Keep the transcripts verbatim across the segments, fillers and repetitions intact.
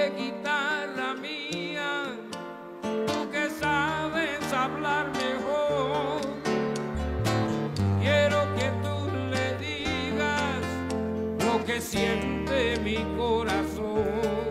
Oye, guitarra mía, tú que sabes hablar mejor, quiero que tú le digas lo que siente mi corazón.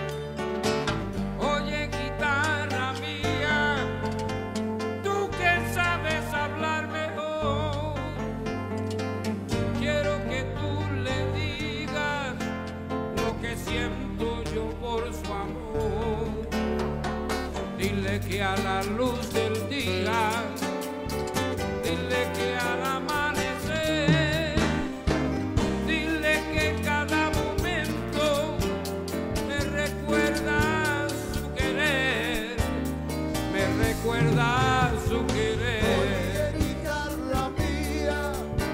Oye, guitarra mía, tú que sabes hablar mejor, quiero que tú le digas lo que siento yo por su amor. Dile que a la luz del día, dile que al amanecer, dile que cada momento me recuerda su querer, me recuerda su querer. Oye, guitarra mía,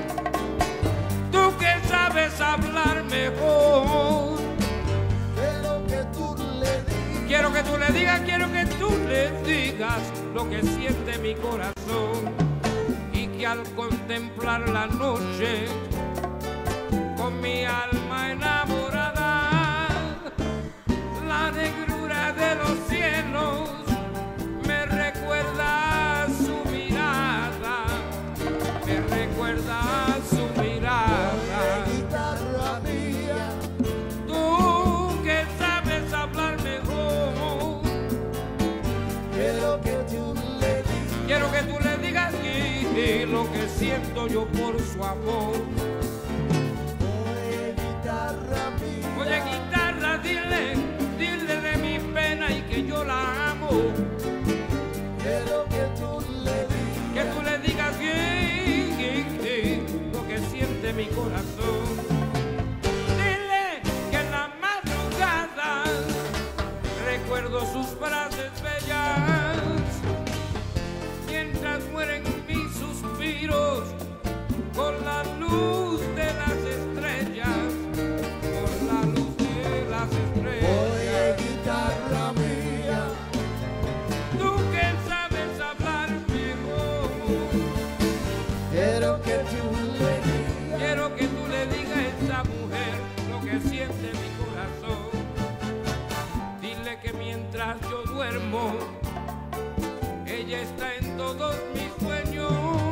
Tú que sabes hablar mejor, quiero que tú le digas, quiero que tú le digas, quiero que tú le digas lo que siente mi corazón. Y que al contemplar la noche con mi alma enamorada, la negrura de los cielos me recuerda su mirada, me recuerda su mirada. guitarra mía, Tú que sabes hablar mejor, quiero que tú le digas, quiero que tú le digas y lo que siento yo por su amor. oye, guitarra mía, Oye, guitarra, dile, dile de mi pena y que yo la amo. quiero que tú le digas, Que tú le digas y, y, y, lo que siente mi corazón. Dile que en la madrugada recuerdo sus frases bellas, mientras mueren mis suspiros con la luz de las estrellas, con la luz de las oye, estrellas. guitarra mía, Tú que sabes hablar mejor, quiero que tú le digas, quiero que tú le digas a esa mujer lo que siente mi corazón. Dile que mientras yo duermo, ella está en todos mis sueños.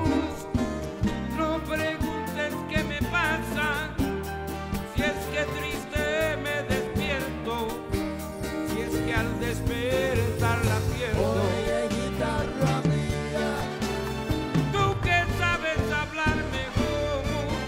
No preguntes qué me pasa, si es que triste me despierto, si es que al despertar la pierdo. oye, guitarra mía, Tú que sabes hablar mejor,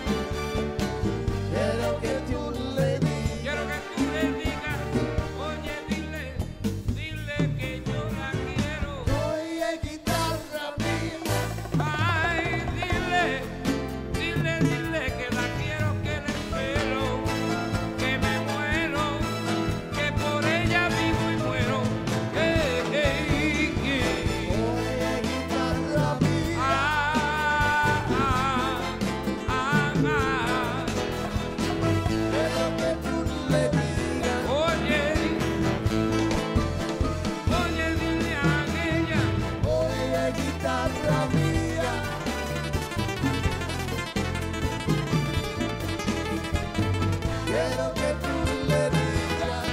quiero que tú le digas, quiero que tú le digas, oye, dile, dile que yo la quiero. oye, guitarra mía, Ay, dile, dile, dile que la quiero, que la espero, que me muero, que por ella vivo y muero. Hey, hey, hey. oye, guitarra mía, Ah, ah, ah, ah. quiero que tú le digas, Oye, oye, dile a ella. oye, guitarra mía, quiero que tú le digas,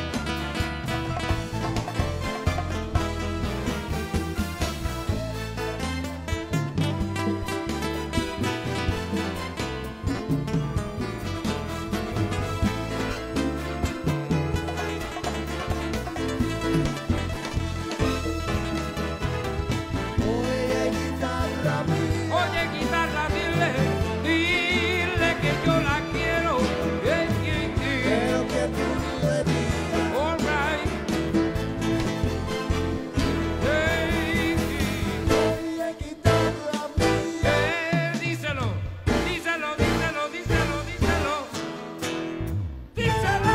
oye, guitarra mía, Oye, guitarra, dile, dile que yo la quiero. Yeah, yeah, yeah. quiero que tú le digas, All right. Hey, yeah. oye, guitarra mía, Eh, díselo, díselo, díselo, díselo, díselo. Díselo.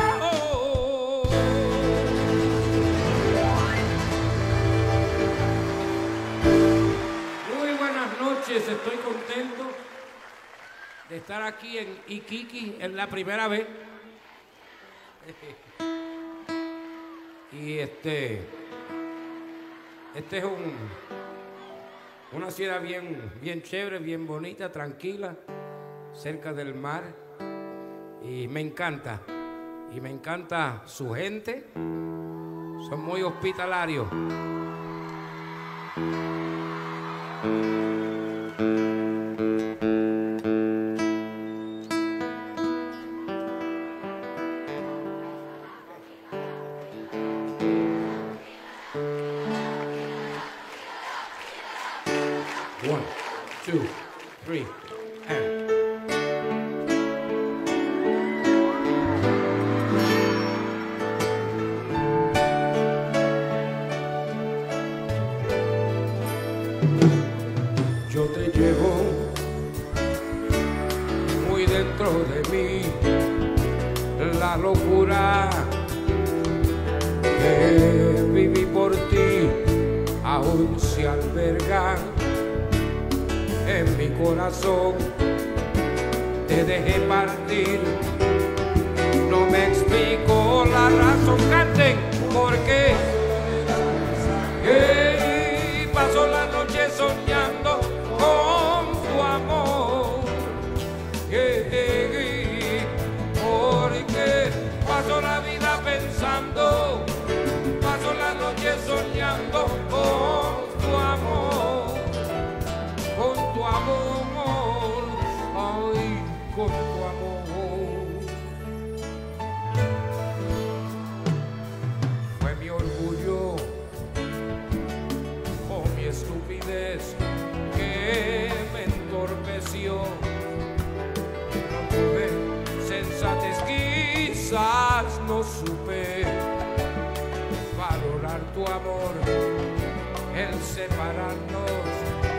Muy buenas noches, estoy contento de estar aquí en Iquique, es la primera vez. Y este, este es un, una ciudad bien, bien chévere, bien bonita, tranquila, cerca del mar. Y me encanta, y me encanta su gente, Son muy hospitalarios. One, two, three, and... Yo te llevo muy dentro de mí la locura que viví por ti, aún se alberga en mi corazón. Te dejé partir, no me explico la razón, canten, porque hey, paso la noche soñando con tu amor. Hey, hey, hey, porque paso la vida pensando, paso la noche soñando con tu amor. Con tu amor, ay, con tu amor. Fue mi orgullo o mi estupidez que me entorpeció. No tuve sensatez, quizás no supe valorar tu amor, el separarnos.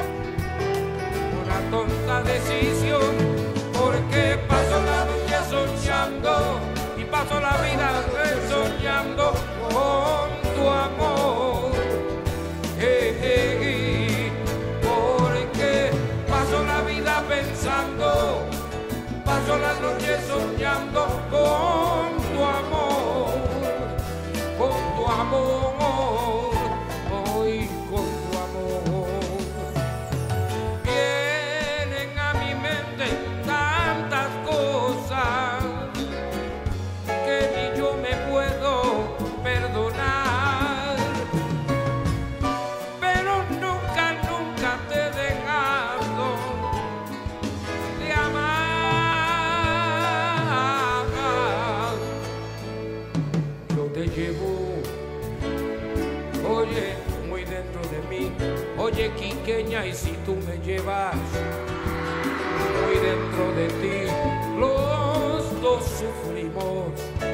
Una tonta decisión, porque paso la noche soñando y paso la vida soñando con tu amor. Hey, hey, hey, porque paso la vida pensando, paso la noche soñando con tu amor, con tu amor, hoy con tu amor. Tantas cosas que ni yo me puedo perdonar, pero nunca, nunca te he dejado de amar. Yo te llevo, oye, muy dentro de mí, oye, quiqueña, y si tú me llevas muy dentro de ti, los dos sufrimos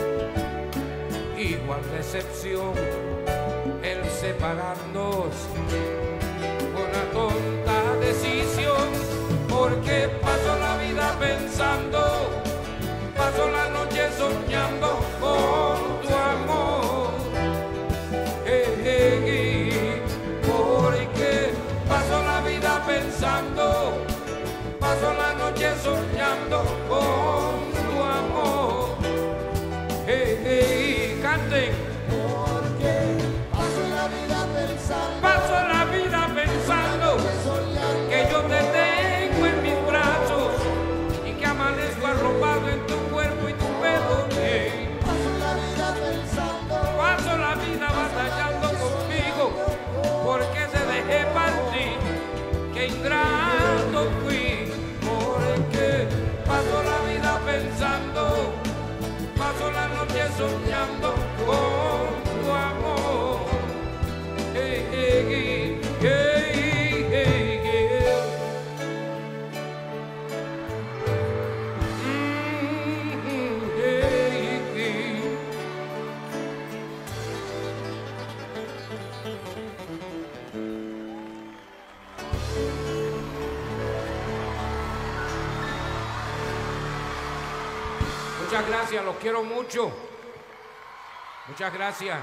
igual decepción, el separarnos, una tonta decisión, porque paso la vida pensando, paso la noche soñando con tu amor. Hey, hey, hey, porque paso la vida pensando, paso la noche soñando con tu amor. Hey, hey, canten. Porque paso la vida pensando, Paso la vida pensando que yo te tengo en mis brazos y que amanezco arropado en tu cuerpo y tu pelo. Hey. paso la vida pensando, Paso la vida batallando contigo porque te dejé partir. Que ingrato fui, porque paso la vida pensando, paso la noche soñando con tu amor. Hey, hey, hey, hey, hey, hey. Mm, hey, hey. Muchas gracias, los quiero mucho. Muchas gracias.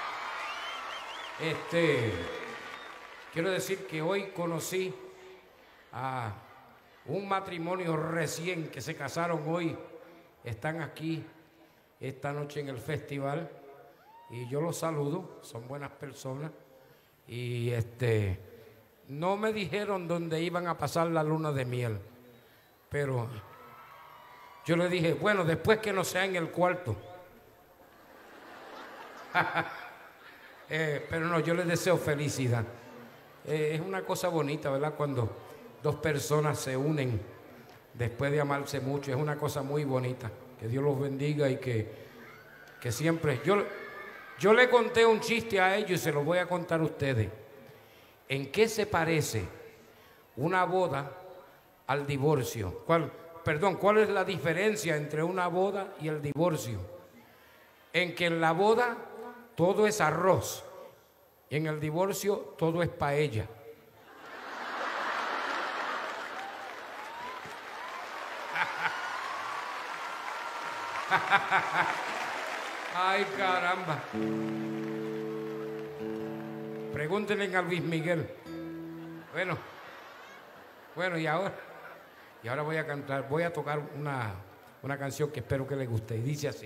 Este, quiero decir que hoy conocí a un matrimonio recién que se casaron hoy. Están aquí esta noche en el festival y yo los saludo, son buenas personas. Y este, no me dijeron dónde iban a pasar la luna de miel, pero yo le dije, bueno, después que no sea en el cuarto. Eh, pero no, yo les deseo felicidad. Eh, es una cosa bonita, ¿verdad? Cuando dos personas se unen después de amarse mucho. Es una cosa muy bonita. Que Dios los bendiga y que, que siempre... Yo, yo le conté un chiste a ellos y se lo voy a contar a ustedes. ¿En qué se parece una boda al divorcio? ¿Cuál, perdón, ¿cuál es la diferencia entre una boda y el divorcio? En que en la boda todo es arroz y en el divorcio todo es paella. Ay, caramba. Pregúntenle a Luis Miguel. Bueno, bueno, y ahora, y ahora voy a cantar, voy a tocar una, una canción que espero que les guste. Y dice así.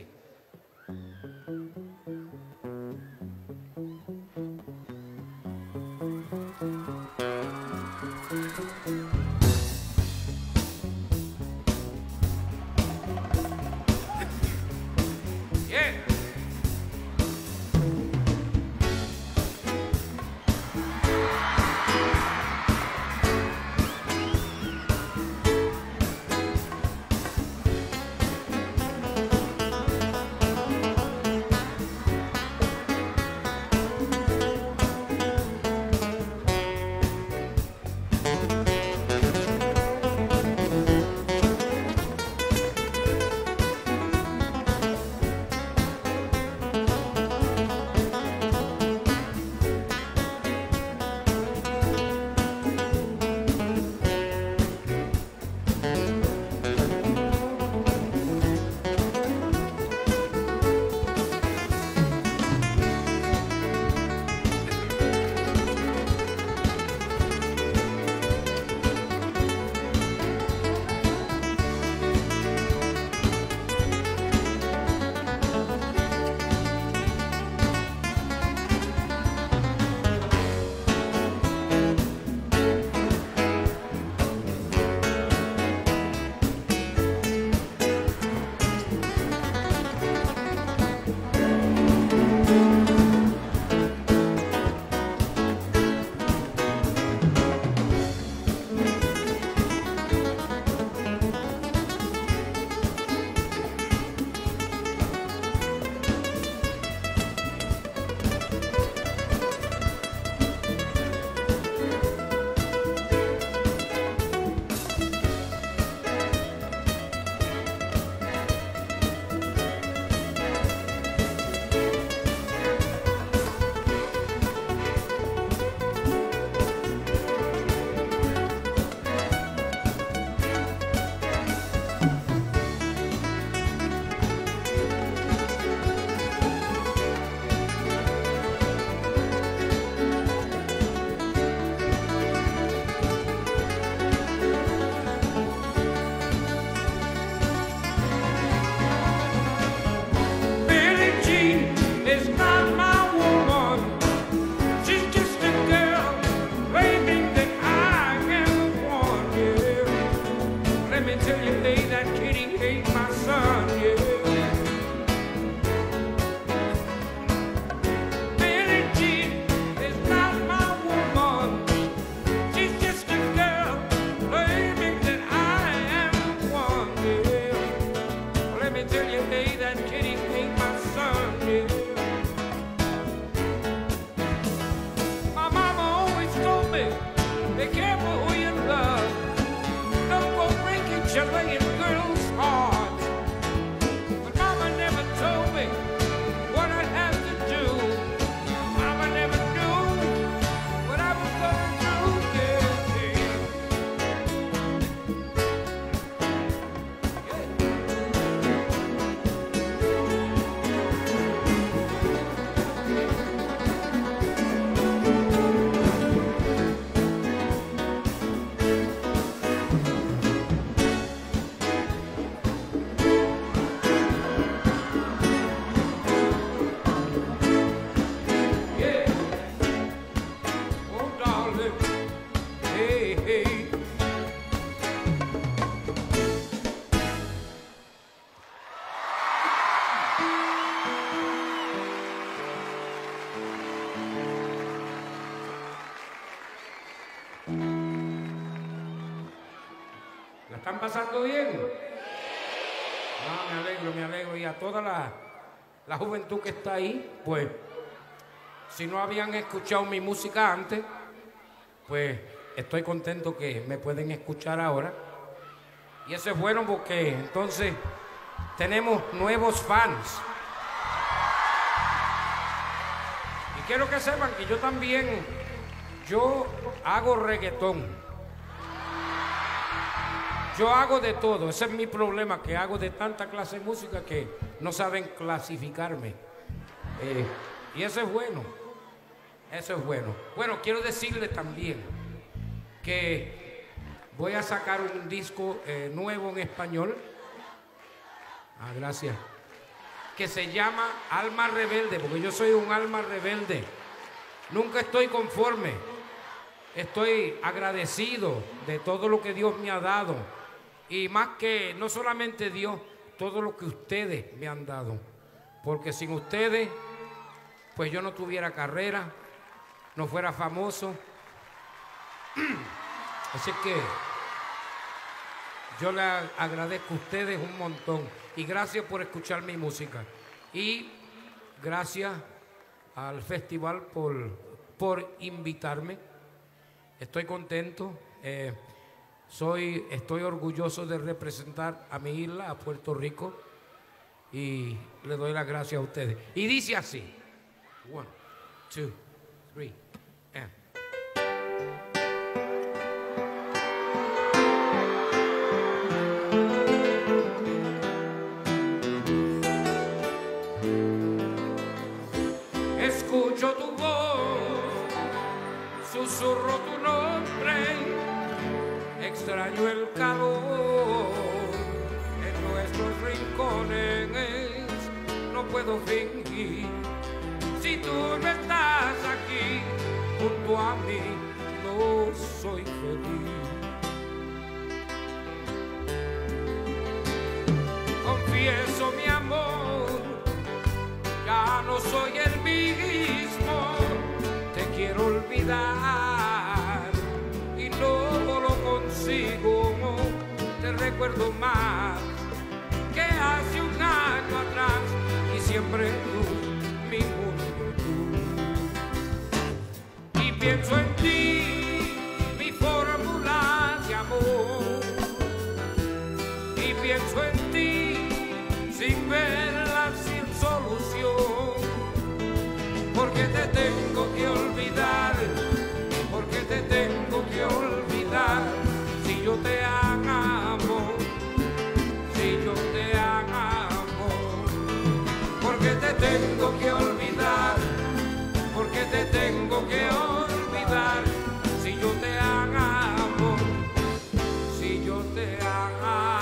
están pasando bien? Ah, me alegro, me alegro. Y a toda la, la juventud que está ahí, pues, si no habían escuchado mi música antes, pues estoy contento que me pueden escuchar ahora. Y eso es bueno porque entonces tenemos nuevos fans. Y quiero que sepan que yo también, yo hago reggaetón. Yo hago de todo, ese es mi problema, que hago de tanta clase de música que no saben clasificarme. Eh, y eso es bueno, eso es bueno. Bueno, quiero decirle también que voy a sacar un disco eh, nuevo en español. Ah, gracias. Que se llama Alma Rebelde, porque yo soy un alma rebelde. Nunca estoy conforme. Estoy agradecido de todo lo que Dios me ha dado. Y más que, no solamente Dios, todo lo que ustedes me han dado. Porque sin ustedes, pues yo no tuviera carrera, no fuera famoso. Así que yo le agradezco a ustedes un montón. Y gracias por escuchar mi música. Y gracias al festival por, por invitarme. Estoy contento. Eh, Soy, estoy orgulloso de representar a mi isla, a Puerto Rico, y le doy las gracias a ustedes. Y dice así: one, two, three, and. Escucho tu voz, susurro tu nombre. Extraño el calor en nuestros rincones, no puedo fingir. Si tú no estás aquí junto a mí, no soy feliz. Confieso mi amor, ya no soy el mismo, te quiero olvidar y no lo consigo, te recuerdo más que hace un año atrás y siempre tú, mi mundo tú. Y pienso en ti, mi fórmula de amor, y pienso en ti sin verla, sin solución, porque te tengo que olvidar, porque te tengo que olvidar, si yo te amo, si yo te amo, porque te tengo que olvidar, porque te tengo que olvidar, si yo te amo, si yo te amo.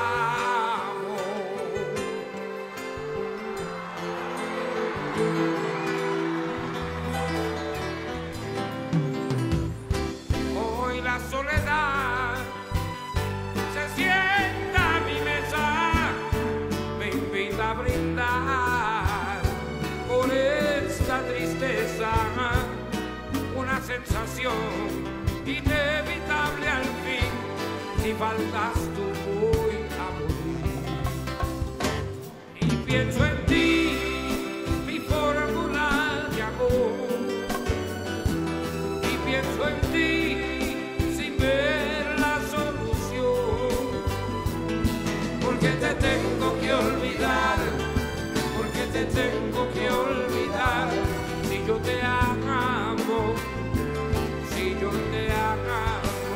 La soledad se sienta a mi mesa, me invita a brindar por esta tristeza, una sensación inevitable al fin, si faltas tú voy a morir. Y pienso en ti, mi fórmula de amor, y pienso en ti ver la solución, porque te tengo que olvidar, porque te tengo que olvidar, si yo te amo, si yo te amo.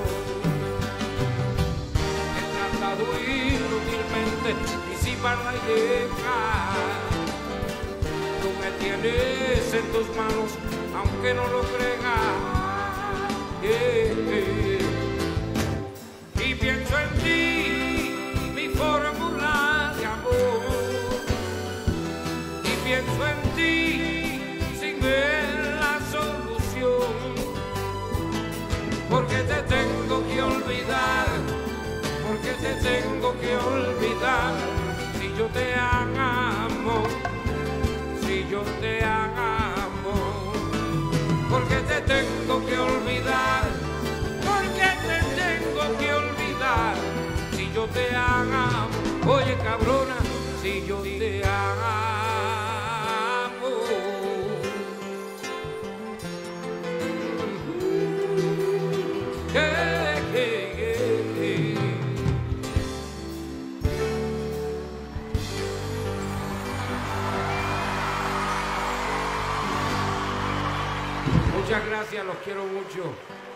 He tratado inútilmente disipar la idea, tú me tienes en tus manos, aunque no lo creas. Yeah, yeah. Y pienso en ti, mi fórmula de amor, y pienso en ti sin ver la solución, porque te tengo que olvidar, porque te tengo que olvidar, si yo te amo, si yo te amo, porque te tengo que olvidar, porque ti yo te amo. Hey, hey, hey, hey. Muchas gracias, los quiero mucho.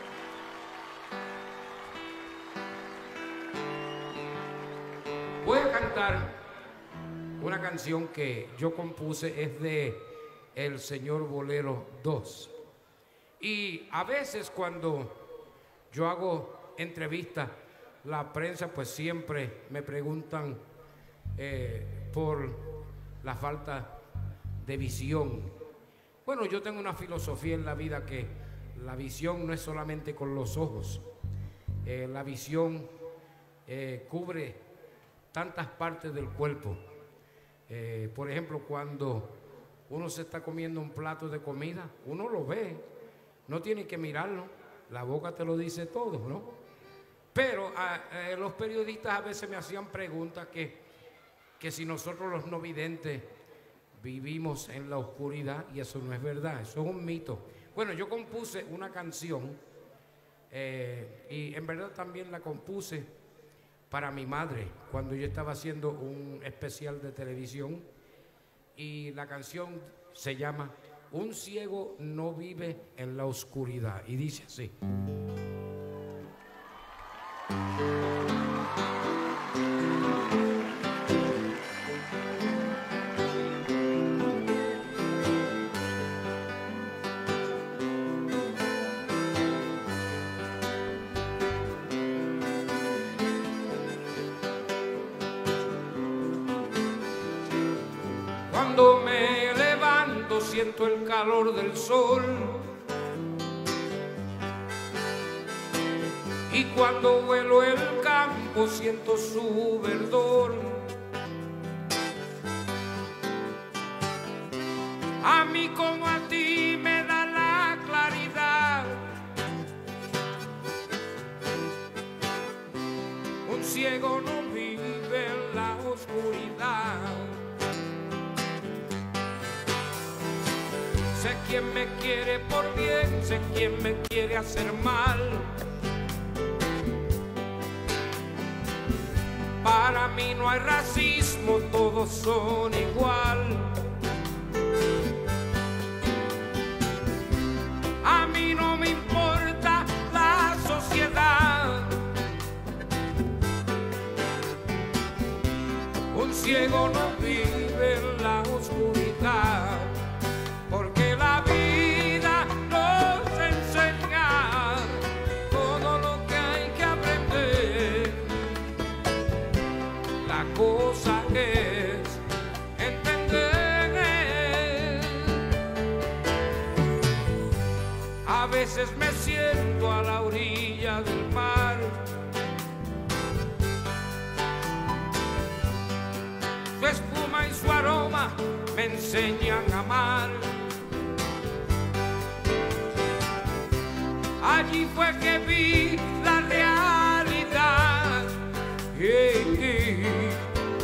Voy a cantar una canción que yo compuse, es de El Señor Bolero dos. Y a veces cuando yo hago entrevistas, la prensa pues siempre me preguntan eh, por la falta de visión. Bueno, yo tengo una filosofía en la vida que la visión no es solamente con los ojos. Eh, la visión eh, cubre tantas partes del cuerpo. Eh, por ejemplo, cuando uno se está comiendo un plato de comida, uno lo ve, no tiene que mirarlo, la boca te lo dice todo, ¿no? Pero a, a, los periodistas a veces me hacían preguntas que, que si nosotros los no videntes vivimos en la oscuridad, y eso no es verdad, eso es un mito. Bueno, yo compuse una canción eh, y en verdad también la compuse para mi madre cuando yo estaba haciendo un especial de televisión, y la canción se llama Un ciego no vive en la oscuridad y dice así. Cuando me levanto siento el calor del sol, y cuando vuelo el campo siento su verdor. A mí como a ti me da la claridad, un ciego no vive en la oscuridad. Sé quién me quiere por bien, sé quién me quiere hacer mal. Para mí no hay racismo, todos son igual. A mí no me importa la sociedad. Un ciego no vive en la oscuridad. Porque la vida nos enseña todo lo que hay que aprender. La cosa es entender. A veces me siento a la orilla del mar. Su espuma y su aroma me enseñan a amar. Allí fue que vi la realidad. Yeah, yeah.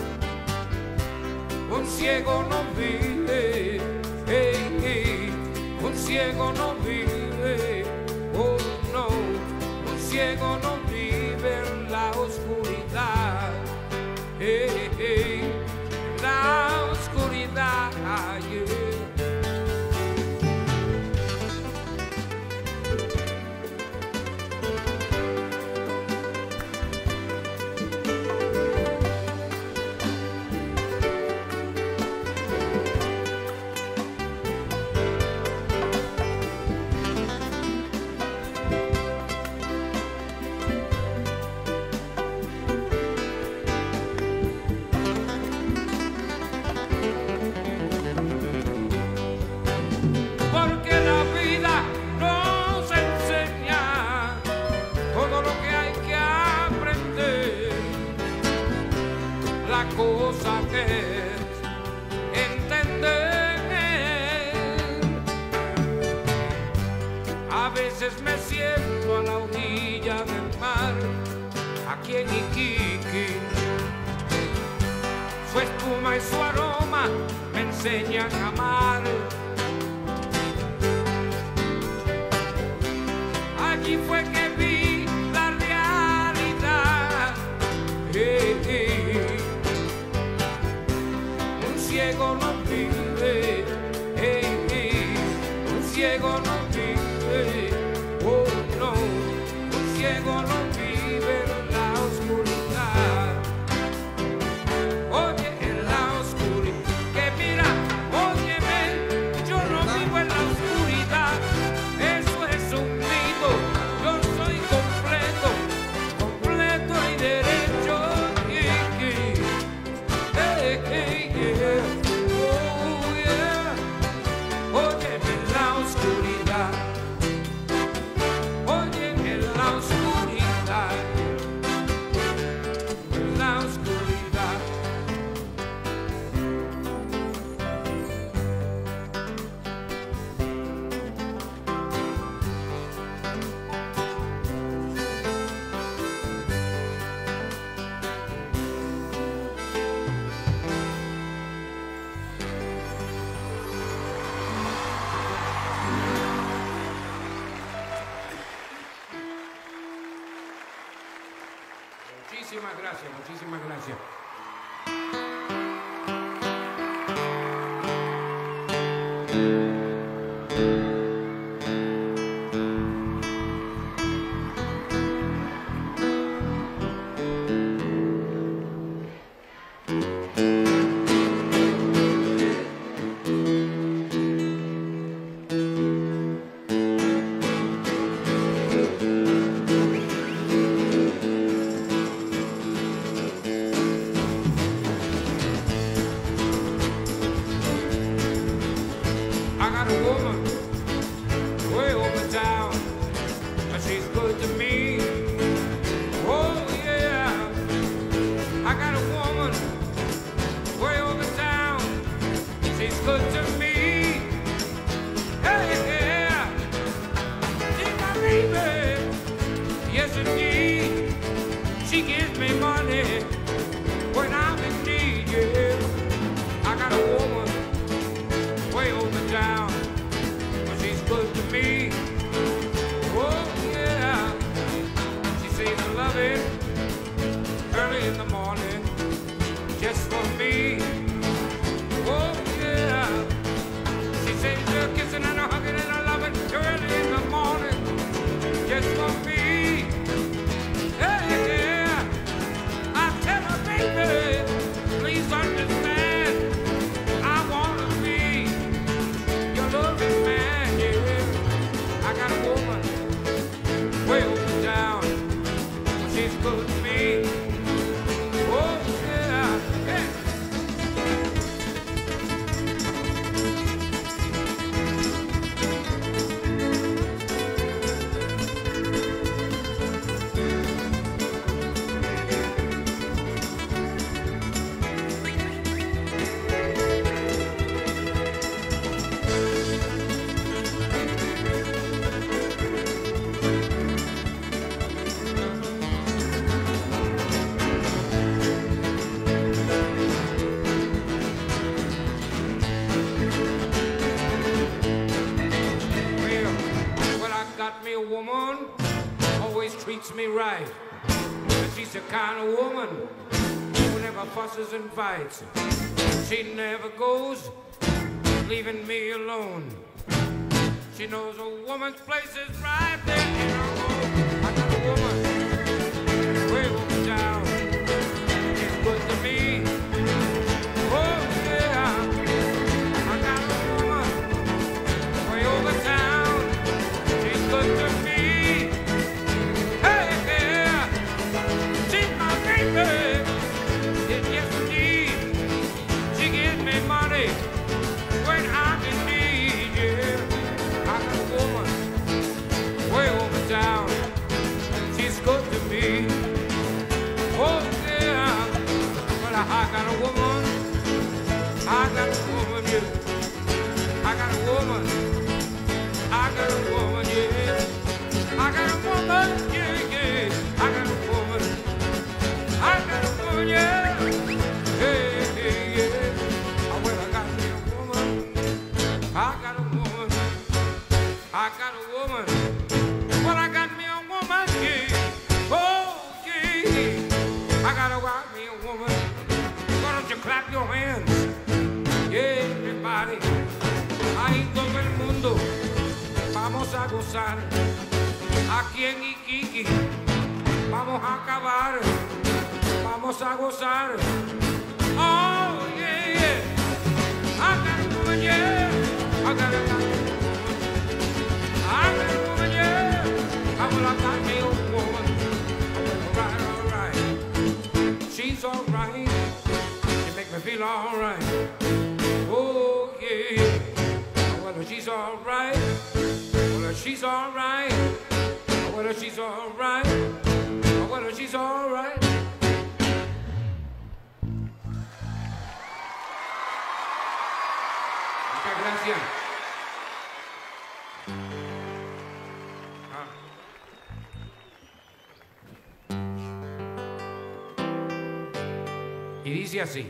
Un ciego no vive, hey, hey. Un ciego no vive, oh no. Un ciego no vive en la oscuridad, hey, hey. La oscuridad, yeah. Cosa que es entender. A veces me siento a la orilla del mar, aquí en Iquique, su espuma y su aroma me enseñan a amar. Allí fue que vi la realidad. Hey, hey. Un ciego no vive, hey, hey. Un ciego no vive, oh no, un ciego no vive en la oscuridad. Oye, en la oscuridad, que mira, óyeme, yo no vivo en la oscuridad, eso es un mito, yo soy completo, completo y derecho. Yeah, yeah. Hey, hey, yeah. Oh, yeah. Óyeme en la oscuridad, oye en la oscuridad, en la oscuridad. Muchísimas gracias, muchísimas gracias. I got a woman way over town, but she's good to me. Oh yeah, I got a woman way over town, she's good to me. Hey yeah, she's my baby, yes indeed. She gives me money when I'm in need. Yeah, I got a woman way over town, but she's good to me. Oh yeah, she says I love it early in the morning, just for me. Oh yeah, she says a kissing and a hugging and I love it early in the morning, just for me. Hey yeah, I tell her baby, please understand, I wanna be your loving man, yeah. I got a woman way over town, she's good to me. Oh yeah, yeah. Me a woman always treats me right, and she's the kind of woman who never fusses and fights. She never goes leaving me alone. She knows a woman's place is right there in her home. I got a woman way over down, she's good to me. Oh yeah, I got a woman way over town, good to me. Hey, yeah, she's my baby. Yes, indeed. She gives me money when I'm in need. Yeah, I got a woman way over town, she's good to me. Oh yeah, but I got a woman. I got a woman, yeah. I got a woman. I got a woman, yeah. I got a woman, yeah, yeah. I got a woman. I got a woman, yeah. Hey, hey. gozar. Aquí en Iquique vamos a acabar, vamos a gozar. Oh, yeah, yeah. I got a woman, yeah. I got a I got a woman, yeah. I will have got me a woman. Alright, alright. She's alright. She make me feel alright. Oh, yeah. Well, she's alright. Well, she's alright. Well, she's alright. Well, she's alright. Muchas gracias. Ah. Y dice así.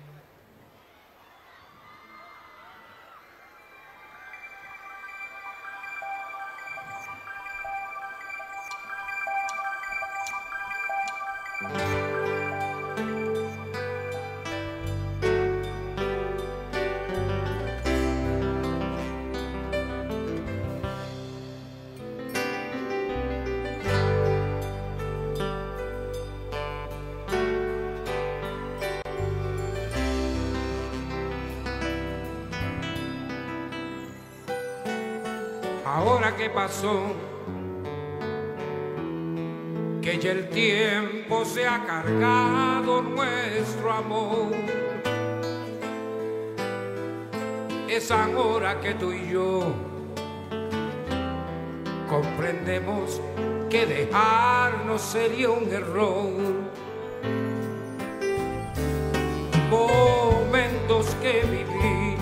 Ahora que pasó, que ya el tiempo se ha cargado nuestro amor, es ahora que tú y yo comprendemos que dejarnos sería un error. Momentos que viví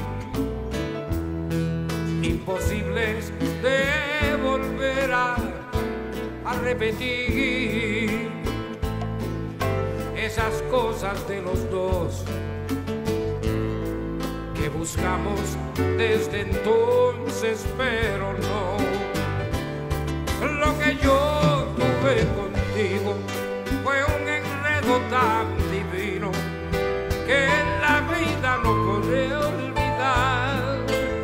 imposibles de volver a, a repetir, esas cosas de los dos que buscamos desde entonces, pero no. Lo que yo tuve contigo fue un enredo tan divino que en la vida no podré olvidar.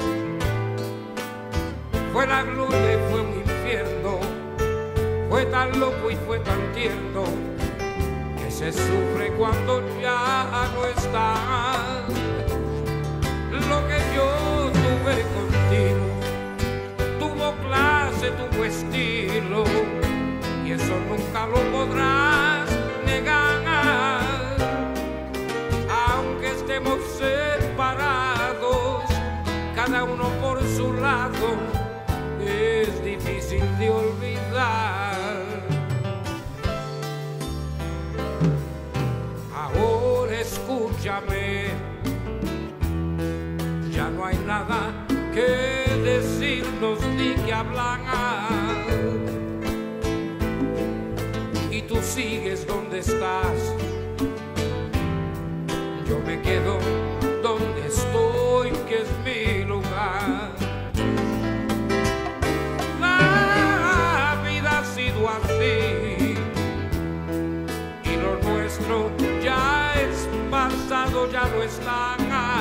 Fue la gloria y fue un infierno, fue tan loco y fue tan tierno, que se sufre cuando ya no está. Lo que yo tuve contigo tuvo clase, tuvo estilo, y eso nunca lo podrás negar. Aunque estemos separados, cada uno por su lado, es difícil de olvidar. Ahora escúchame, ya no hay nada que decirnos ni que hablar, y tú sigues donde estás, yo me quedo donde estoy, que es mi lugar. Así, y lo nuestro ya es pasado, ya no está.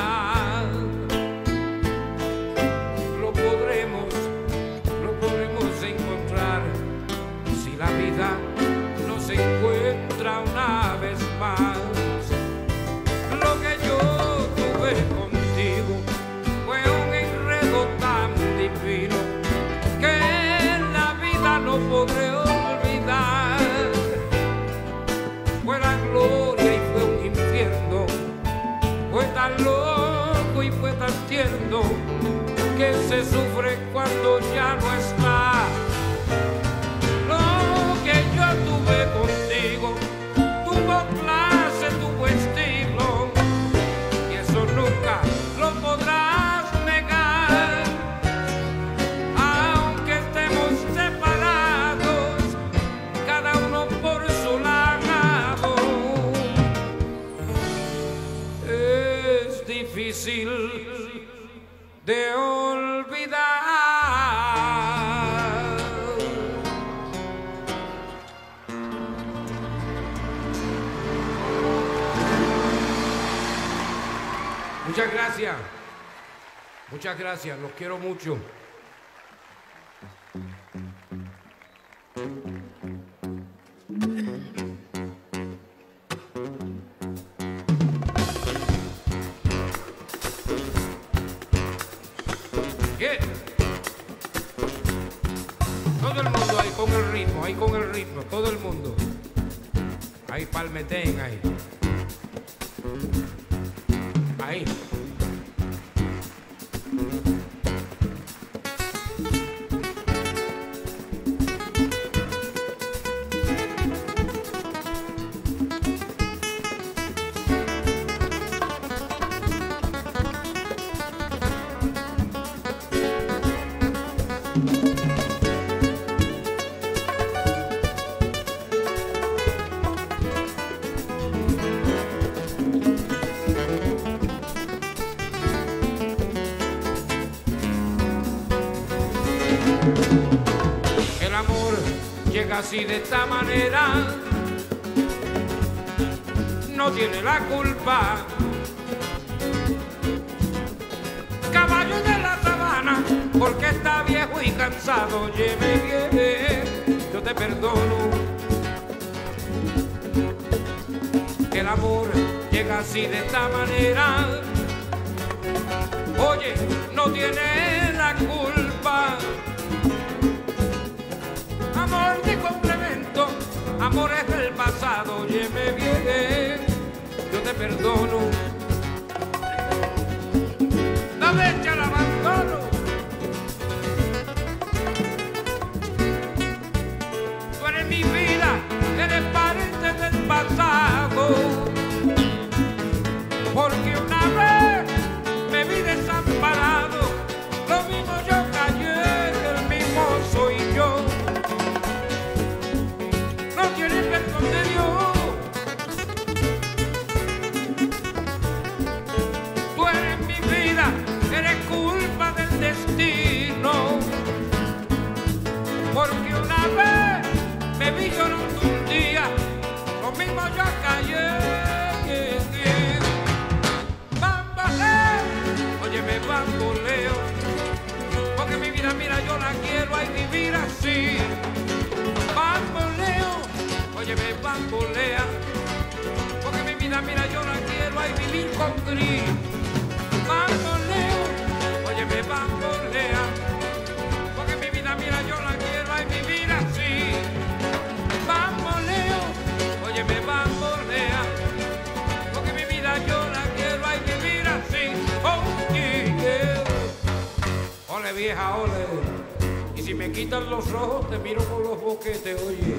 Lo podremos, lo podremos encontrar si la vida nos encuentra una vez más. Lo que yo tuve contigo fue un enredo tan divino que en la vida no podré olvidar. Fue la gloria y fue un infierno, fue tan loco y fue tan tierno, que se sufre cuando ya no está. Lo que yo tuve contigo tuvo clase, tuvo estilo, y eso nunca lo podrás negar. Aunque estemos separados, cada uno por su lado, es difícil de olvidar. Muchas gracias, muchas gracias, los quiero mucho. ¿Qué? Todo el mundo ahí con el ritmo, ahí con el ritmo, todo el mundo. Ahí palmeten, ahí. Ahí. El amor llega así de esta manera, no tiene la culpa. Caballo de la sabana, porque está viejo y cansado, lleve bien, yo te perdono. El amor llega así de esta manera, oye, no tiene la culpa. Amor de complemento, amor es del pasado, lleve bien, yo te perdono. La leche al abandono. Tú eres mi vida, eres pariente del pasado, porque una vez me vi desamparado, lo mismo yo callé, el mismo soy yo. No tienes perdón de Dios. Tú eres mi vida, eres culpa del destino, porque una vez me vi llorando un día, lo mismo yo callé. Óyeme, bamboleo, porque mi vida, mira, yo la quiero ay vivir así. Bamboleo, óyeme, bambolea, porque mi vida, mira, yo la quiero ay vivir con gris. Bamboleo, óyeme, bambolea, porque mi vida, mira, yo la quiero ay vivir así. Bamboleo, óyeme, bambolea, porque mi vida, yo la quiero ay vivir así. Oh, yeah. Ole vieja, ole. Y si me quitan los ojos, te miro con los boquetes, oye.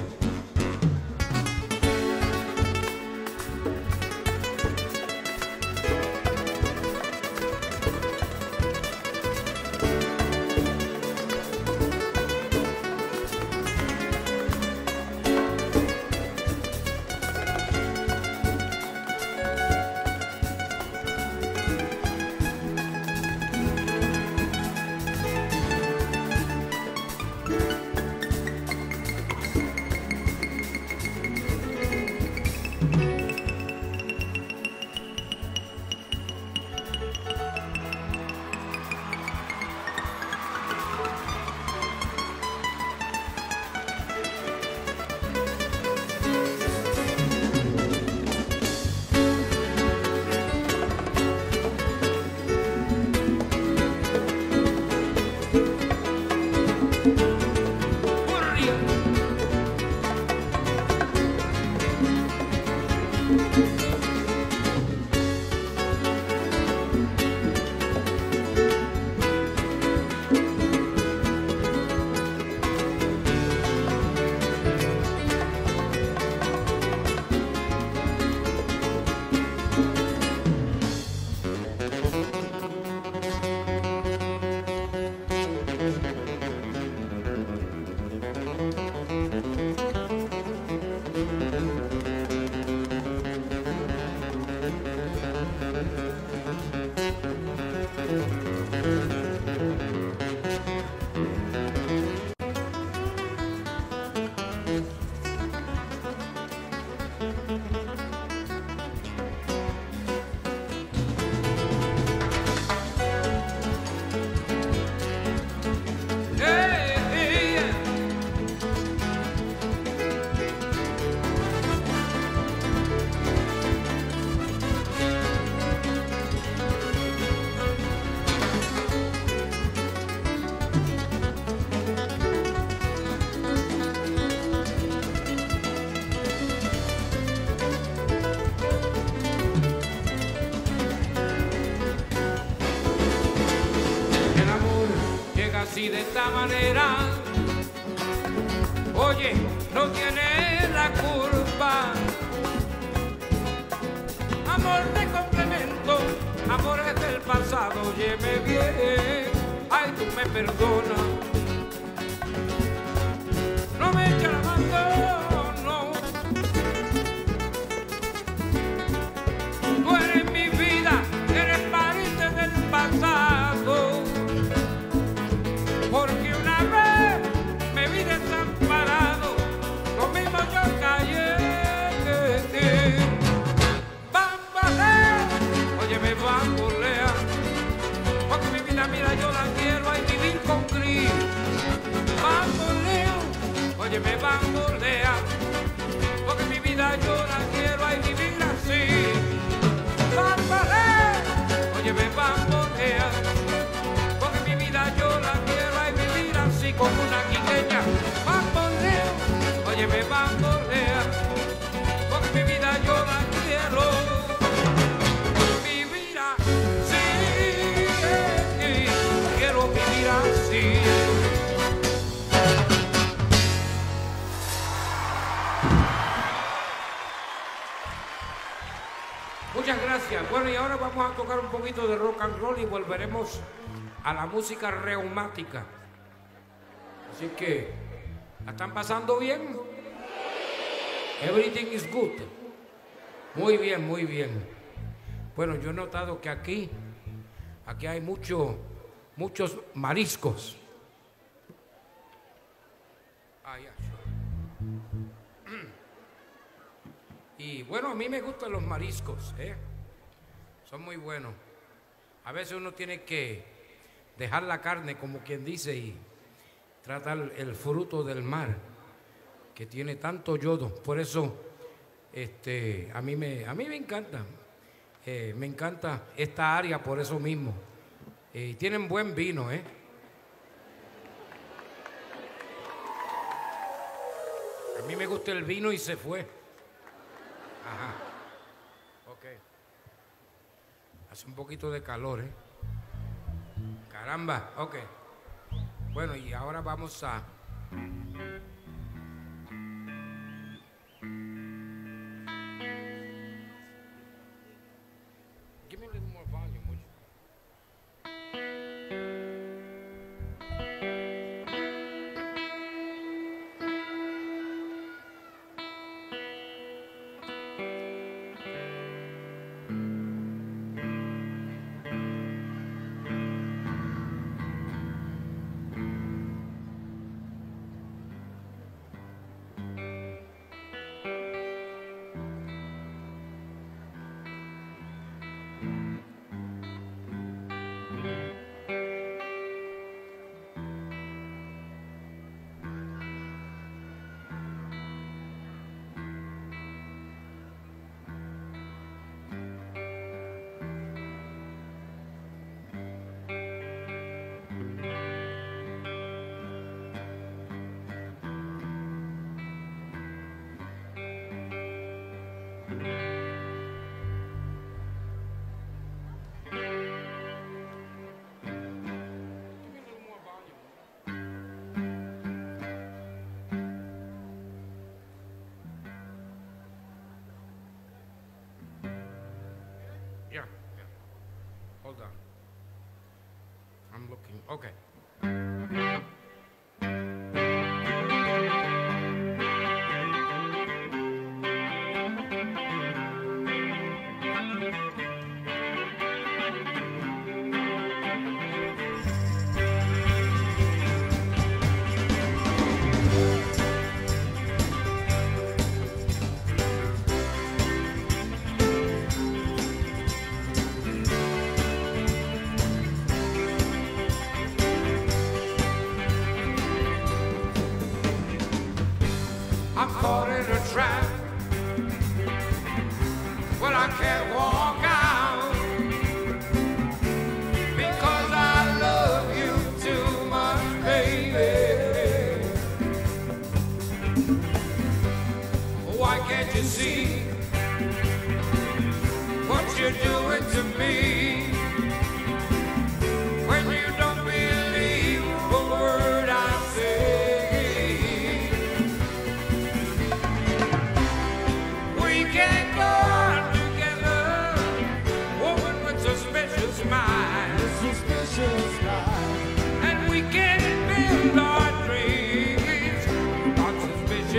y de esta manera, oye, no tiene la culpa. Amor de complemento, amores del pasado, óyeme bien, ay, tú me perdonas. No me eches la mano, no. Tú eres mi vida, eres pariente del pasado. Porque una vez me vi desamparado, lo mismo yo callé. Bambolea, óyeme, bambolea, porque mi vida, mira, yo la quiero ay, vivir con gris. Bambolea, óyeme, bambolea, porque mi vida yo la quiero ay, vivir así. Bambolea, óyeme, bambolea, porque mi vida yo la quiero ay, vivir así como una quiqueña. Bambolea, óyeme, bambolea, porque mi vida yo la quiero vivir así. Quiero vivir así. Muchas gracias. Bueno, y ahora vamos a tocar un poquito de rock and roll y volveremos a la música reumática. Así que, ¿la están pasando bien? Everything is good. Muy bien, muy bien. Bueno, yo he notado que aquí, aquí hay mucho, muchos mariscos. Ah, ya. Y bueno, a mí me gustan los mariscos, ¿eh? Son muy buenos. A veces uno tiene que dejar la carne, como quien dice, y tratar el fruto del mar, que tiene tanto yodo. Por eso, este, a mí me, a mí me encanta, eh, me encanta esta área por eso mismo. Y eh, tienen buen vino, ¿eh? A mí me gusta el vino y se fue. Ajá. Ok. Hace un poquito de calor, ¿eh? Caramba. Ok. Bueno, y ahora vamos a... Give me a little more volume, would you? Yeah, yeah. Hold on. I'm looking. Okay. I'm caught in a trap. Well, I can't walk out because I love you too much, baby. Why can't you see what you're doing to me when you don't believe a word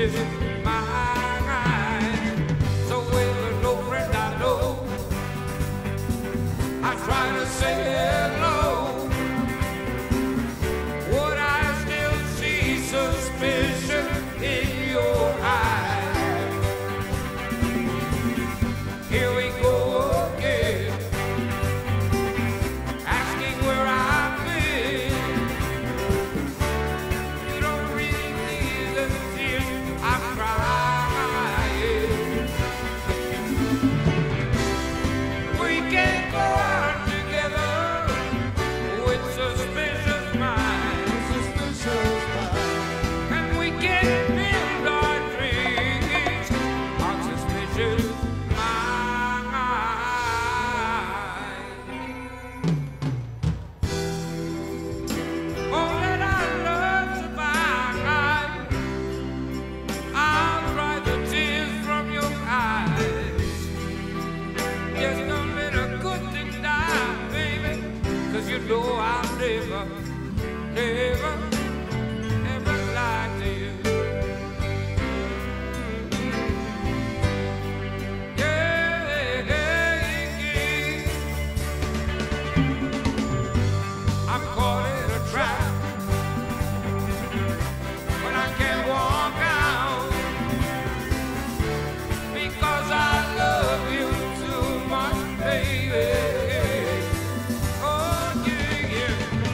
suspicious mind. So with no friend I know, I try to say hello. Would I still see suspicion in your eyes? Here we go again, asking where I've been. You don't really see the tears I'm crying. We can't go out together with suspicious minds, suspicious mind. and we can't build our dreams on suspicious minds. Oh, let our love survive. I'll dry the tears from your eyes. Just don't let a good thing die, baby, 'cause you know I'll never, never, ever lie to you. Yeah, I'm caught in a trap when I can't walk out because I love you too much, baby. Oh, yeah, yeah.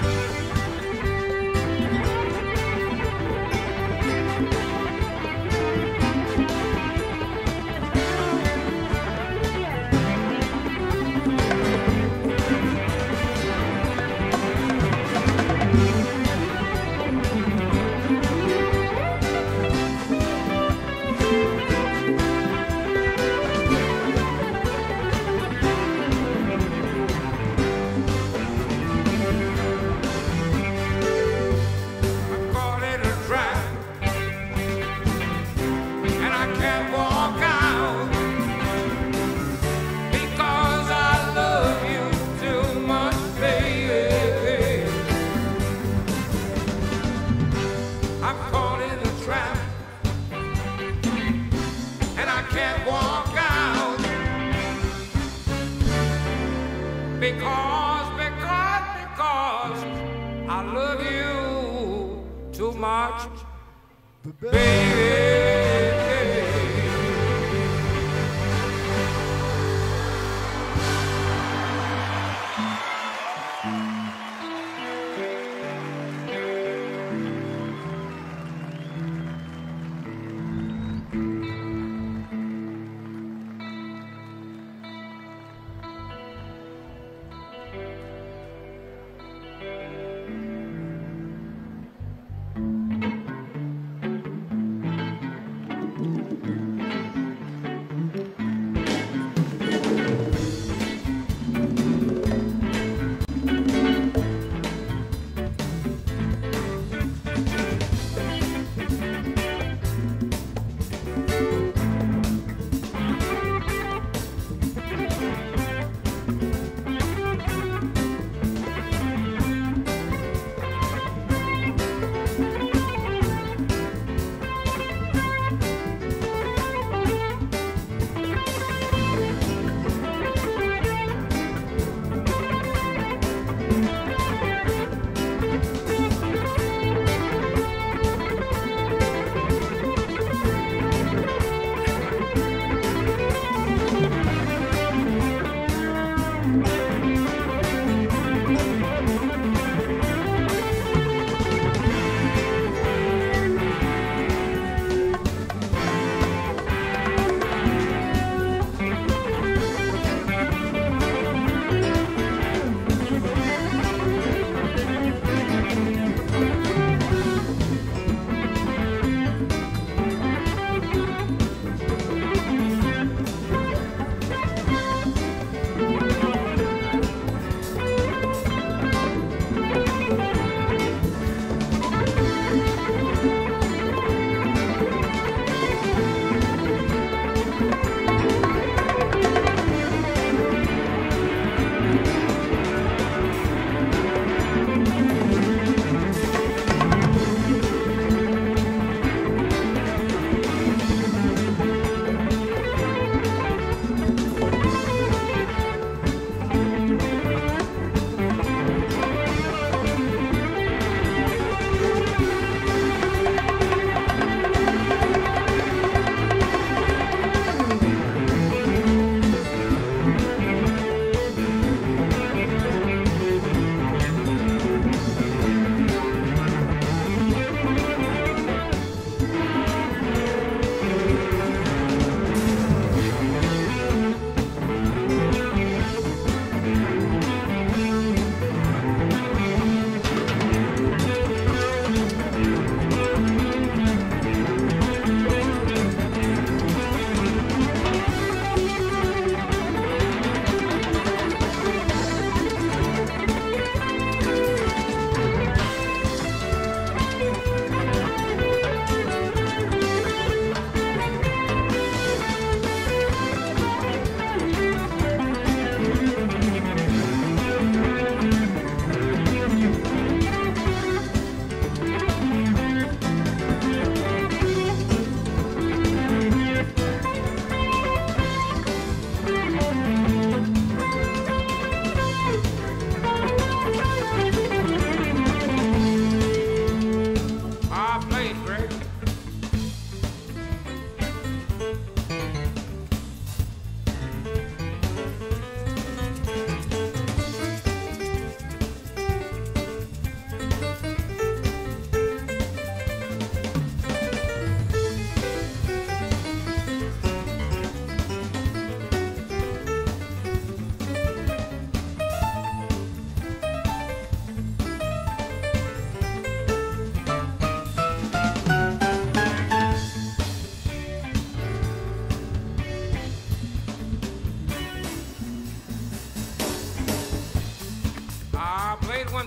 I'm caught in a trap and I can't walk out because I love you too much, baby. I'm caught in a trap and I can't walk out because, because, because I love you too much, baby.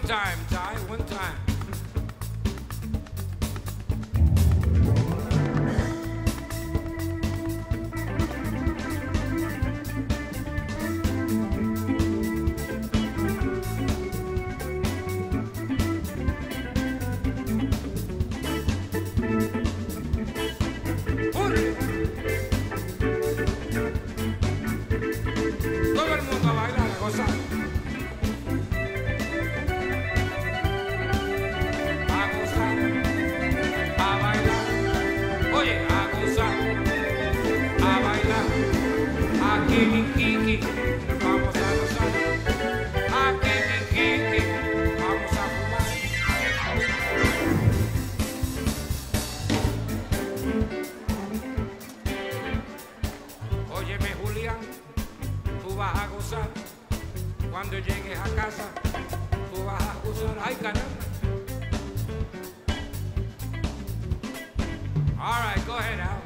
time, Ty, one time. Todo el mundo a bailar, a gozar. A gozar, a bailar. Oye, a gozar, a bailar. A kiki, kiki, vamos a gozar. A kiki, kiki, vamos a fumar. Óyeme, Julián, tú vas a gozar. Cuando llegues a casa, tú vas a gozar. Ay, caramba. All right, go ahead, Al.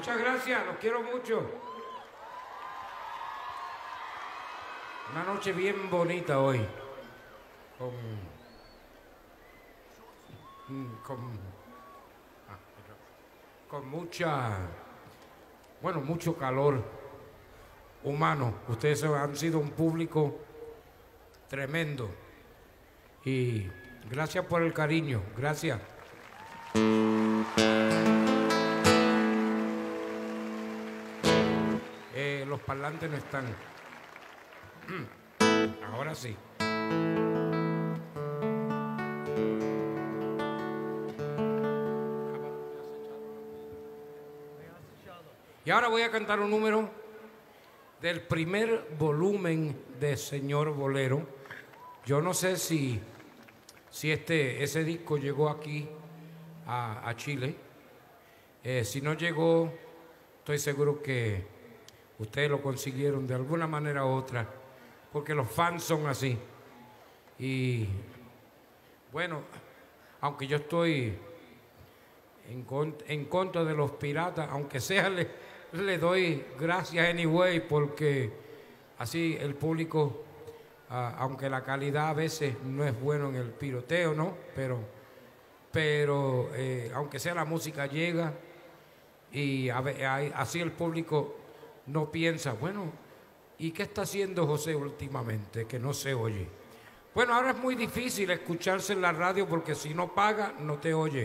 Muchas gracias, los quiero mucho. Una noche bien bonita hoy. Con... Con... Ah, con mucha... Bueno, mucho calor humano. Ustedes han sido un público tremendo. Y gracias por el cariño. Gracias. Eh, los parlantes no están. Ahora sí. Y ahora voy a cantar un número del primer volumen de Señor Bolero. Yo no sé si, si este, ese disco llegó aquí a, a Chile. Eh, si no llegó, estoy seguro que ustedes lo consiguieron de alguna manera u otra, porque los fans son así. Y bueno, aunque yo estoy en, en contra de los piratas, aunque sea le, le doy gracias anyway, porque así el público, uh, aunque la calidad a veces no es bueno en el piroteo, ¿no? Pero, pero eh, aunque sea la música llega y a, a, así el público no piensa, bueno, ¿y qué está haciendo José últimamente? Que no se oye. Bueno, ahora es muy difícil escucharse en la radio porque si no paga, no te oye.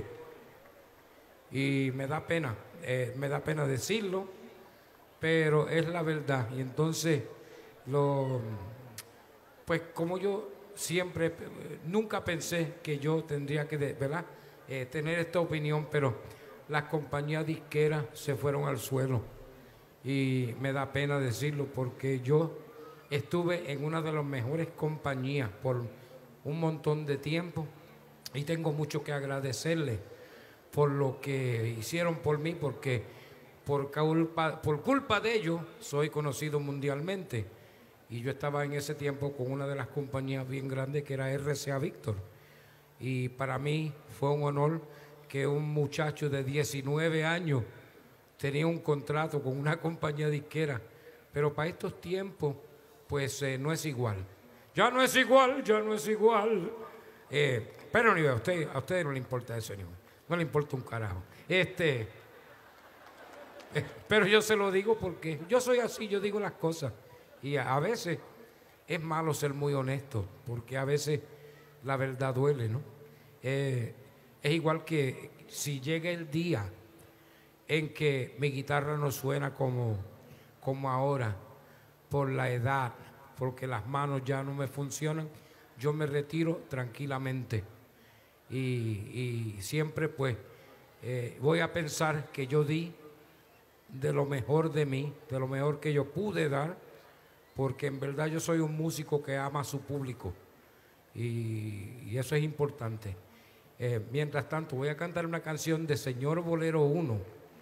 Y me da pena, eh, me da pena decirlo, pero es la verdad. Y entonces, lo, pues como yo siempre, nunca pensé que yo tendría que, ¿verdad? Eh, tener esta opinión, pero las compañías disqueras se fueron al suelo. Y me da pena decirlo porque yo estuve en una de las mejores compañías por un montón de tiempo y tengo mucho que agradecerles por lo que hicieron por mí, porque por culpa, por culpa de ellos soy conocido mundialmente. Y yo estaba en ese tiempo con una de las compañías bien grandes que era R C A Víctor. Y para mí fue un honor que un muchacho de diecinueve años tenía un contrato con una compañía disquera, pero para estos tiempos, pues eh, no es igual. Ya no es igual, ya no es igual. Eh, pero ni a usted, a usted no le importa eso, ni, no le importa un carajo. Este, eh, pero yo se lo digo porque yo soy así, yo digo las cosas. Y a, a veces es malo ser muy honesto, porque a veces la verdad duele, ¿no? Eh, es igual que si llega el día en que mi guitarra no suena como, como ahora, por la edad, porque las manos ya no me funcionan, yo me retiro tranquilamente. Y, y siempre pues eh, voy a pensar que yo di de lo mejor de mí, de lo mejor que yo pude dar, porque en verdad yo soy un músico que ama a su público. Y, y eso es importante. Eh, mientras tanto, voy a cantar una canción de Señor Bolero uno.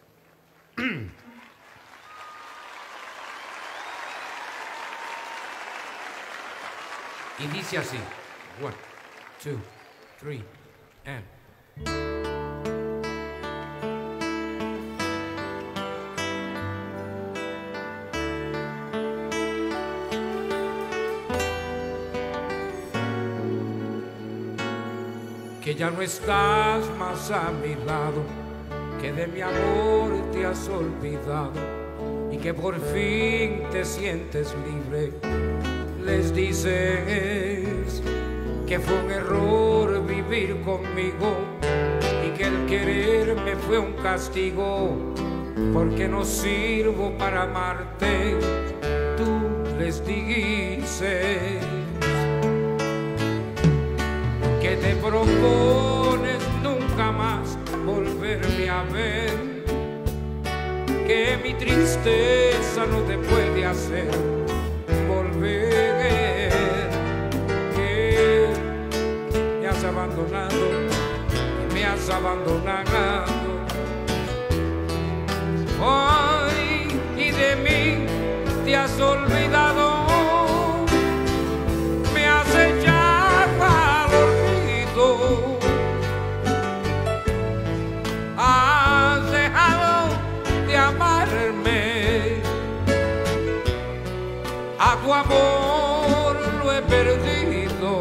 Y dice así: one, two, three, and. Que ya no estás más a mi lado, que de mi amor te has olvidado y que por fin te sientes libre. Les dices que fue un error vivir conmigo y que el quererme fue un castigo porque no sirvo para amarte. Tú les dices que te propones nunca más volverme a ver, que mi tristeza no te puede hacer volver, que me has abandonado, me has abandonado hoy y de mí te has olvidado, me has echado al olvido, has dejado de amar. tu amor lo he perdido.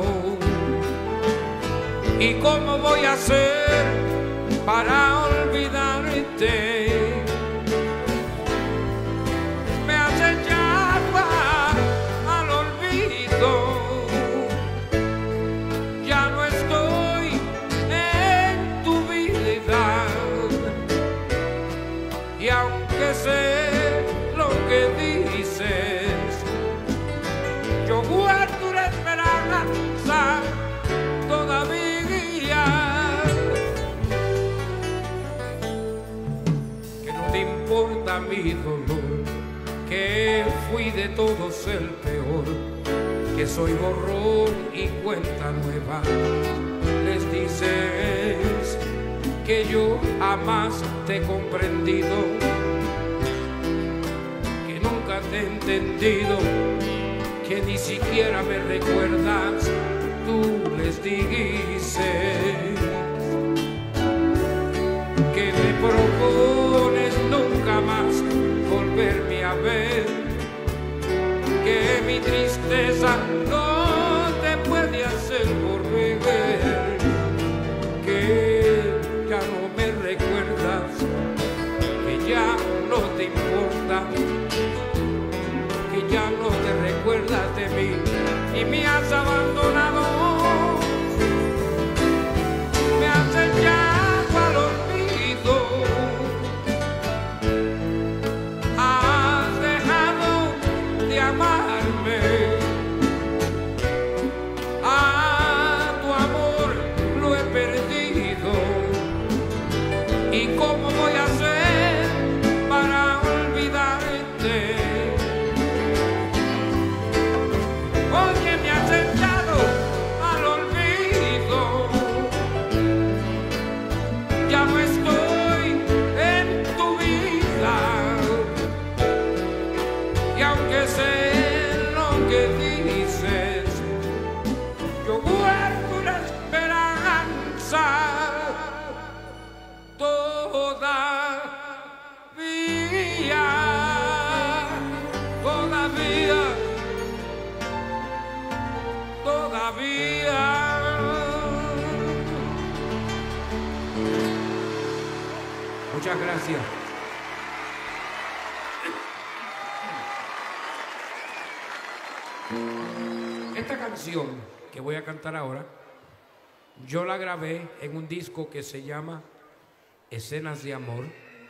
¿Y cómo voy a hacer para olvidarte? Me hace llama al olvido. Ya no estoy en tu vida. Y aunque sé lo que dices, yo guardo una esperanza todavía. Que no te importa mi dolor, que fui de todos el peor, que soy borrón y cuenta nueva. Les dices que yo jamás te he comprendido, que nunca te he entendido, que ni siquiera me recuerdas. Tú les dices que me propones nunca más volverme a ver, que mi tristeza no te puede hacer volver, que ya no me recuerdas, que ya no te importa, que ya no te recuerdas de mí y me has abandonado. Me has echado al olvido, has dejado de amarme, a tu amor lo he perdido. ¿Y cómo voy a hacer para olvidarte? Oye, me has echado al olvido. Ya no estoy en tu vida. Y aunque sé lo que dices, yo guardo una esperanza todavía, todavía, todavía. Muchas gracias. Esta canción que voy a cantar ahora, yo la grabé en un disco que se llama Escenas de Amor.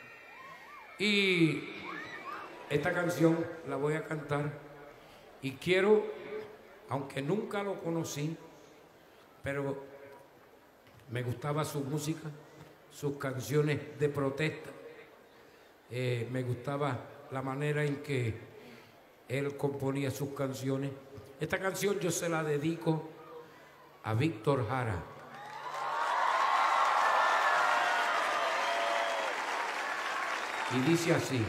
Y esta canción la voy a cantar y quiero, aunque nunca lo conocí, pero me gustaba su música, sus canciones de protesta. Eh, me gustaba la manera en que él componía sus canciones. Esta canción yo se la dedico a Víctor Jara. Y dice así.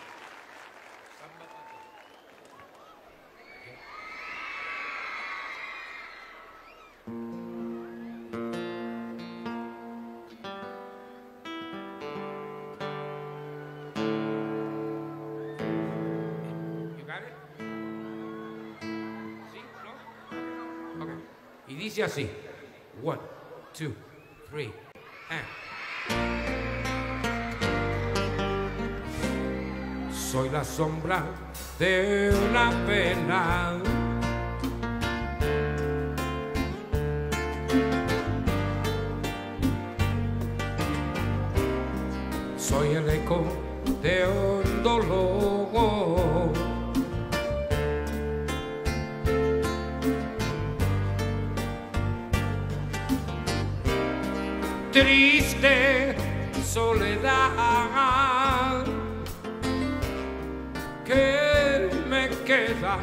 Y dice así. One, two, three, and. Soy la sombra de una pena. Soy el eco de un dolor. Triste soledad que me queda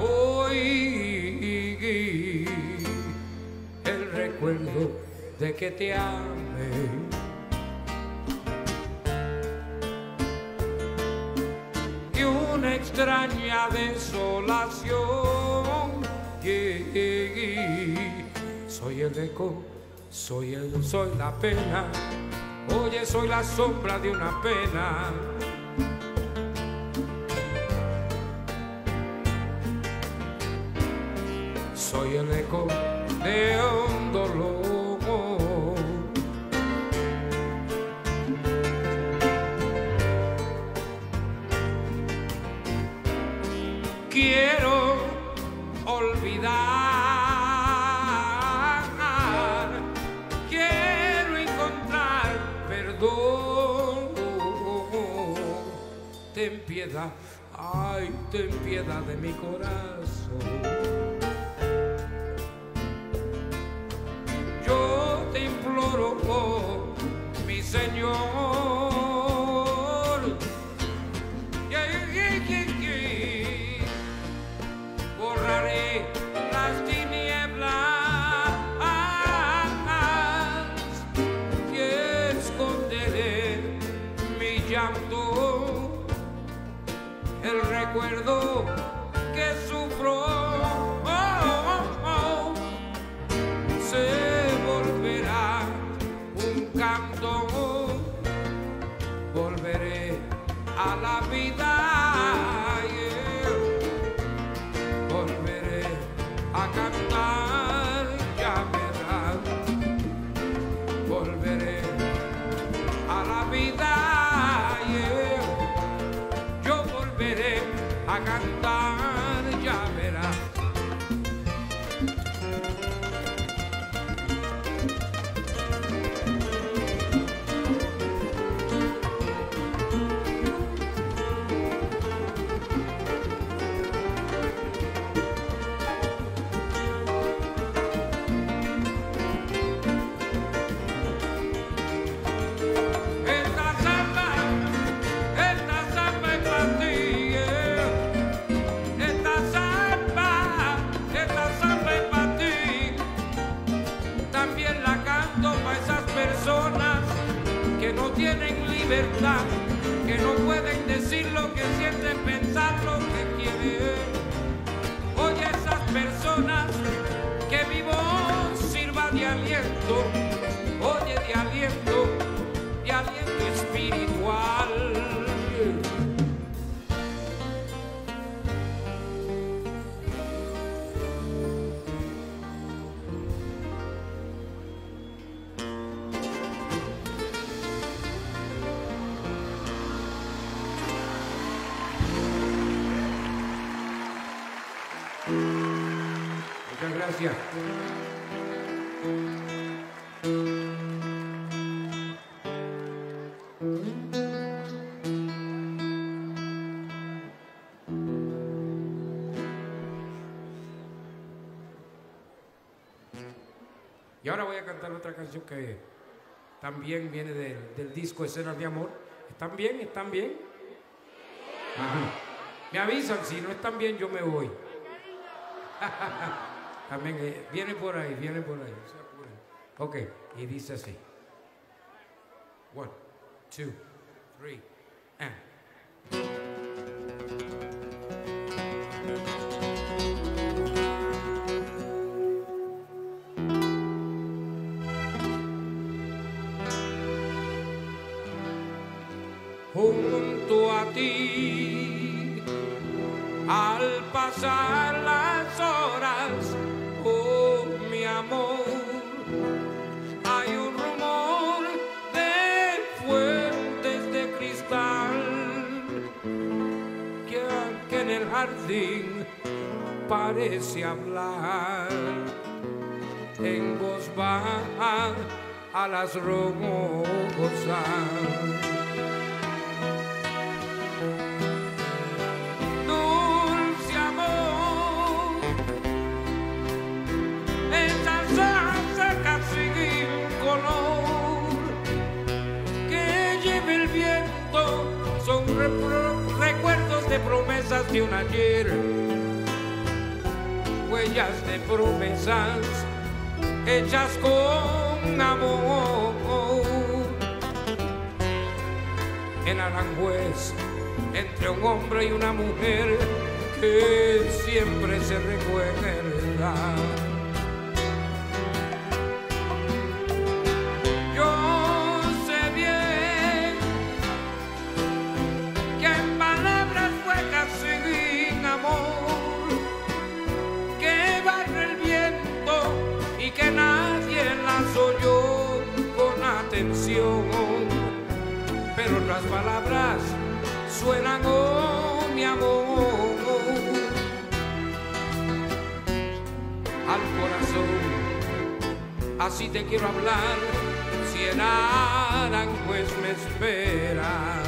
hoy, el recuerdo de que te amé. Y una extraña desolación, yeah. Soy el eco, soy el, soy la pena. Oye, soy la sombra de una pena. el eco de un dolor. Quiero olvidar, quiero encontrar perdón. Ten piedad, ay, ten piedad de mi corazón. Yo te imploro, oh, mi Señor, yeah, yeah, yeah, yeah. Borraré las tinieblas y esconderé mi llanto, el recuerdo que sufro, oh, oh, oh, se volverá un canto, volveré a la vida, yeah. Volveré a cantar, ya verás, volveré a la vida, yeah. Yo volveré a cantar, ya verás. Tienen libertad, que no pueden decir lo que sienten, pensar lo que quieren. Oye, esas personas, que mi voz sirva de aliento, oye, de aliento, de aliento espiritual. Muchas gracias. Y ahora voy a cantar otra canción que también viene de, del disco Escenas de Amor. ¿Están bien? ¿Están bien? Ajá. Me avisan, si no están bien yo me voy. También eh, viene por ahí, viene por ahí. Ok, y dice así. One, two, three, and. Junto a ti, al pasar las horas, oh mi amor, hay un rumor de fuentes de cristal que, que en el jardín parece hablar en voz baja a las rosas. Son recuerdos de promesas de un ayer, huellas de promesas hechas con amor. En Aranjuez, entre un hombre y una mujer que siempre se recuerda. Que barre el viento atención, pero otras palabras suenan, oh mi amor, al corazón. Así te quiero hablar, cien aranjuez me esperan.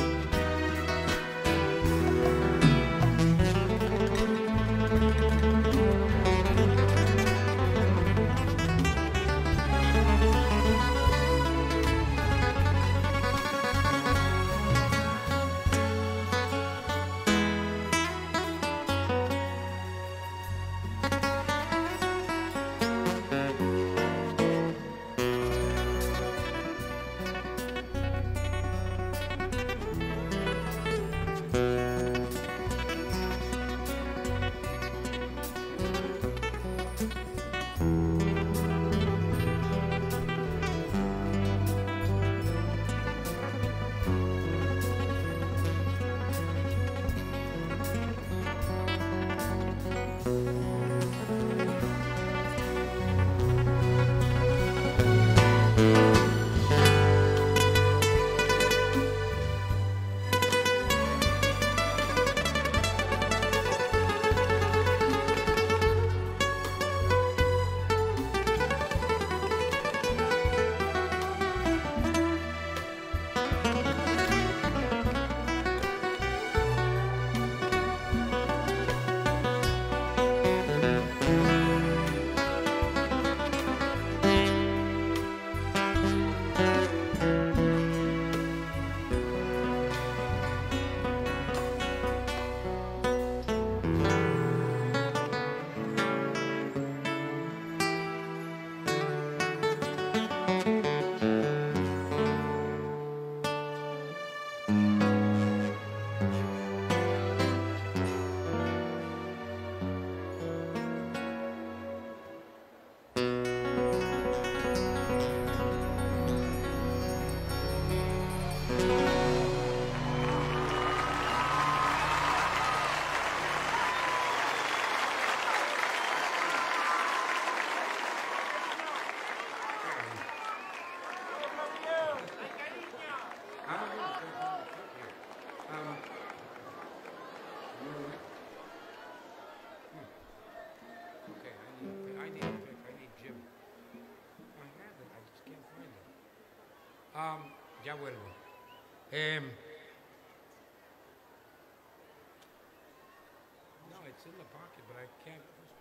Um, ya vuelvo. Eh, no, it's in the pocket, but I can't.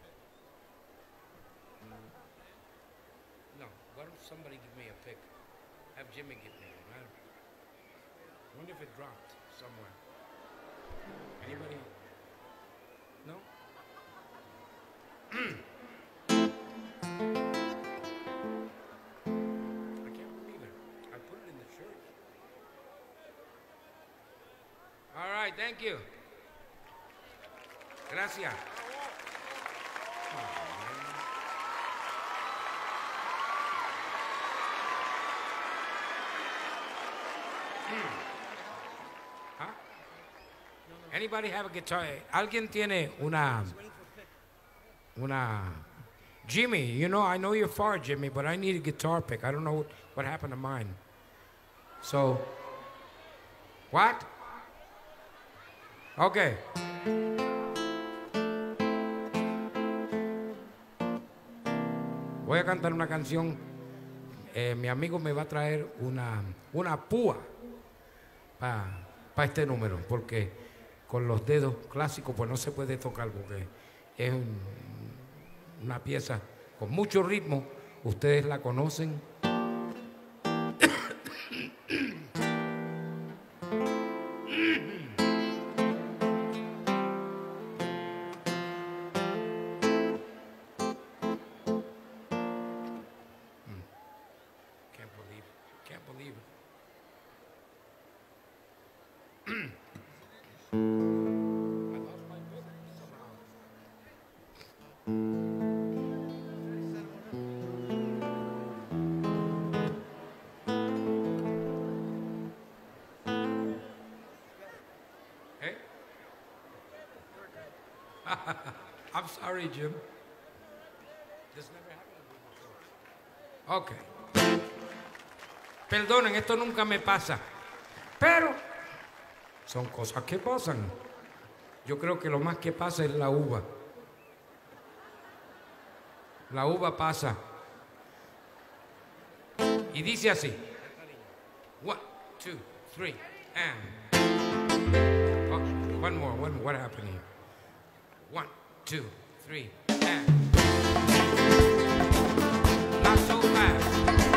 No, why don't somebody give me a pick? Have Jimmy give me one. I wonder if it dropped somewhere. Anybody? No? All right, thank you. Gracias. Huh? Anybody have a guitar? ¿Alguien tiene una una Jimmy? You know, I know you're far, Jimmy, but I need a guitar pick. I don't know what, what happened to mine. So, what? Okay. Voy a cantar una canción. Eh, mi amigo me va a traer una, una púa para pa este número, porque con los dedos clásicos pues no se puede tocar, porque es un, una pieza con mucho ritmo. Ustedes la conocen. I'm sorry, Jim. This never happened to me before. Okay. Perdonen, esto nunca me pasa. Pero son cosas que pasan. Yo creo que lo más que pasa es la uva. La uva pasa. Y dice así. One, two, three, and... Oh, one more, one more. What happened here? One, two, three, and... Not so fast.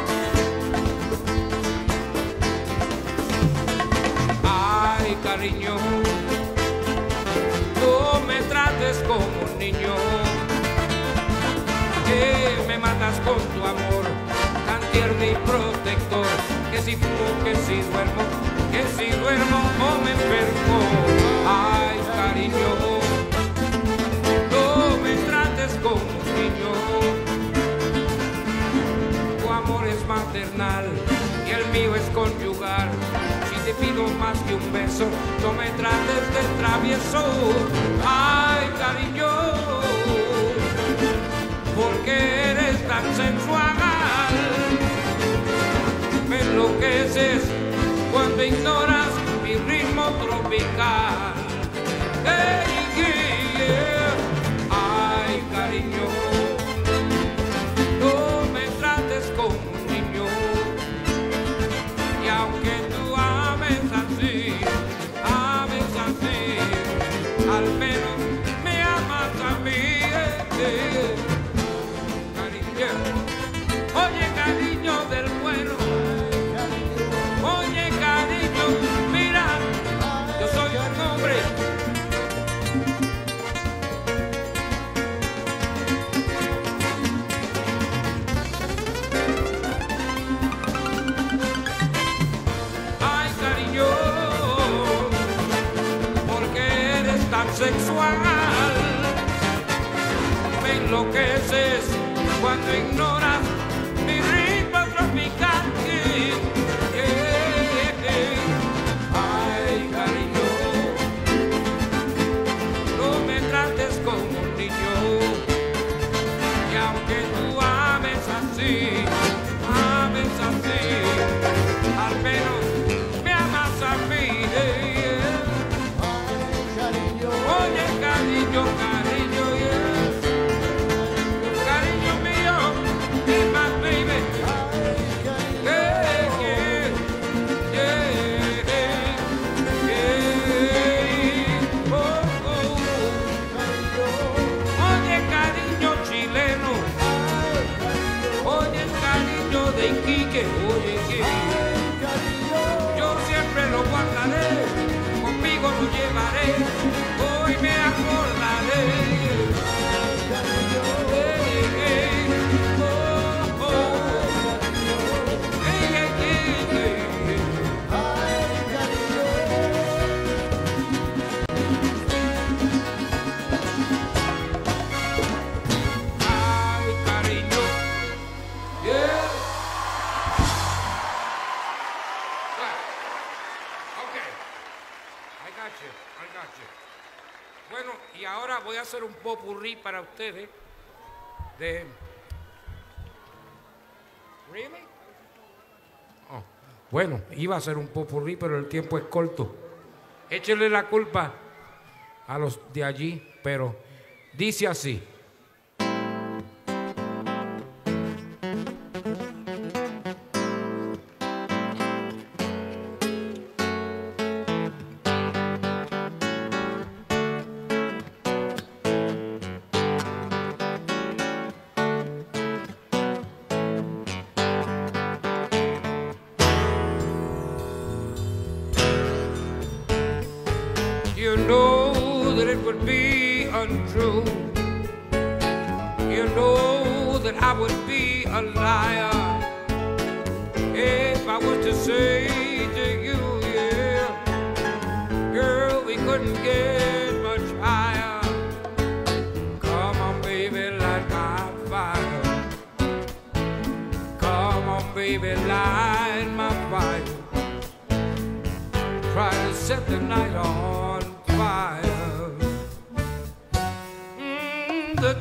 Ay, cariño, no me trates como un niño, que me matas con tu amor tan tierno y protector, que si fumo, que si duermo, que si duermo o me enfermo. Ay, cariño, no me trates como un niño, tu amor es maternal y el mío es conyugal. Si te pido más que un beso, no me trates de travieso. Ay, cariño, porque eres tan sensual. Me enloqueces cuando ignoras mi ritmo tropical. Hey, yeah. Ay, cariño, no me trates como un niño, y aunque tú ames así, ames así, al menos me amas a mí. eh, eh. Oye, cariño del bueno, oye, cariño, mira, yo soy un hombre. Ay, cariño, porque eres tan sexual, me enloqueces cuando ignoras mi ritmo tropical. Yeah, yeah, yeah. Ay, cariño, no me trates como un niño, y aunque tú ames así, ames así, al menos me amas a mí. Yeah, yeah. Oye, cariño, cariño, yeah. Oye, que yo siempre lo guardaré, conmigo lo llevaré, hoy me acordaré. Hey, hey, oh, oh. Hey, hey, hey, hey. Ay, cariño, yeah. Bueno, y ahora voy a hacer un popurrí para ustedes de... ¿Really? Oh, bueno, iba a hacer un popurrí, pero el tiempo es corto. Échenle la culpa a los de allí, pero dice así. You know that it would be untrue. You know that I would be a liar if I was to say to you, yeah, girl, we couldn't get much higher. Come on, baby, light my fire. Come on, baby, light my fire. Try to set the night on fire. Mm, the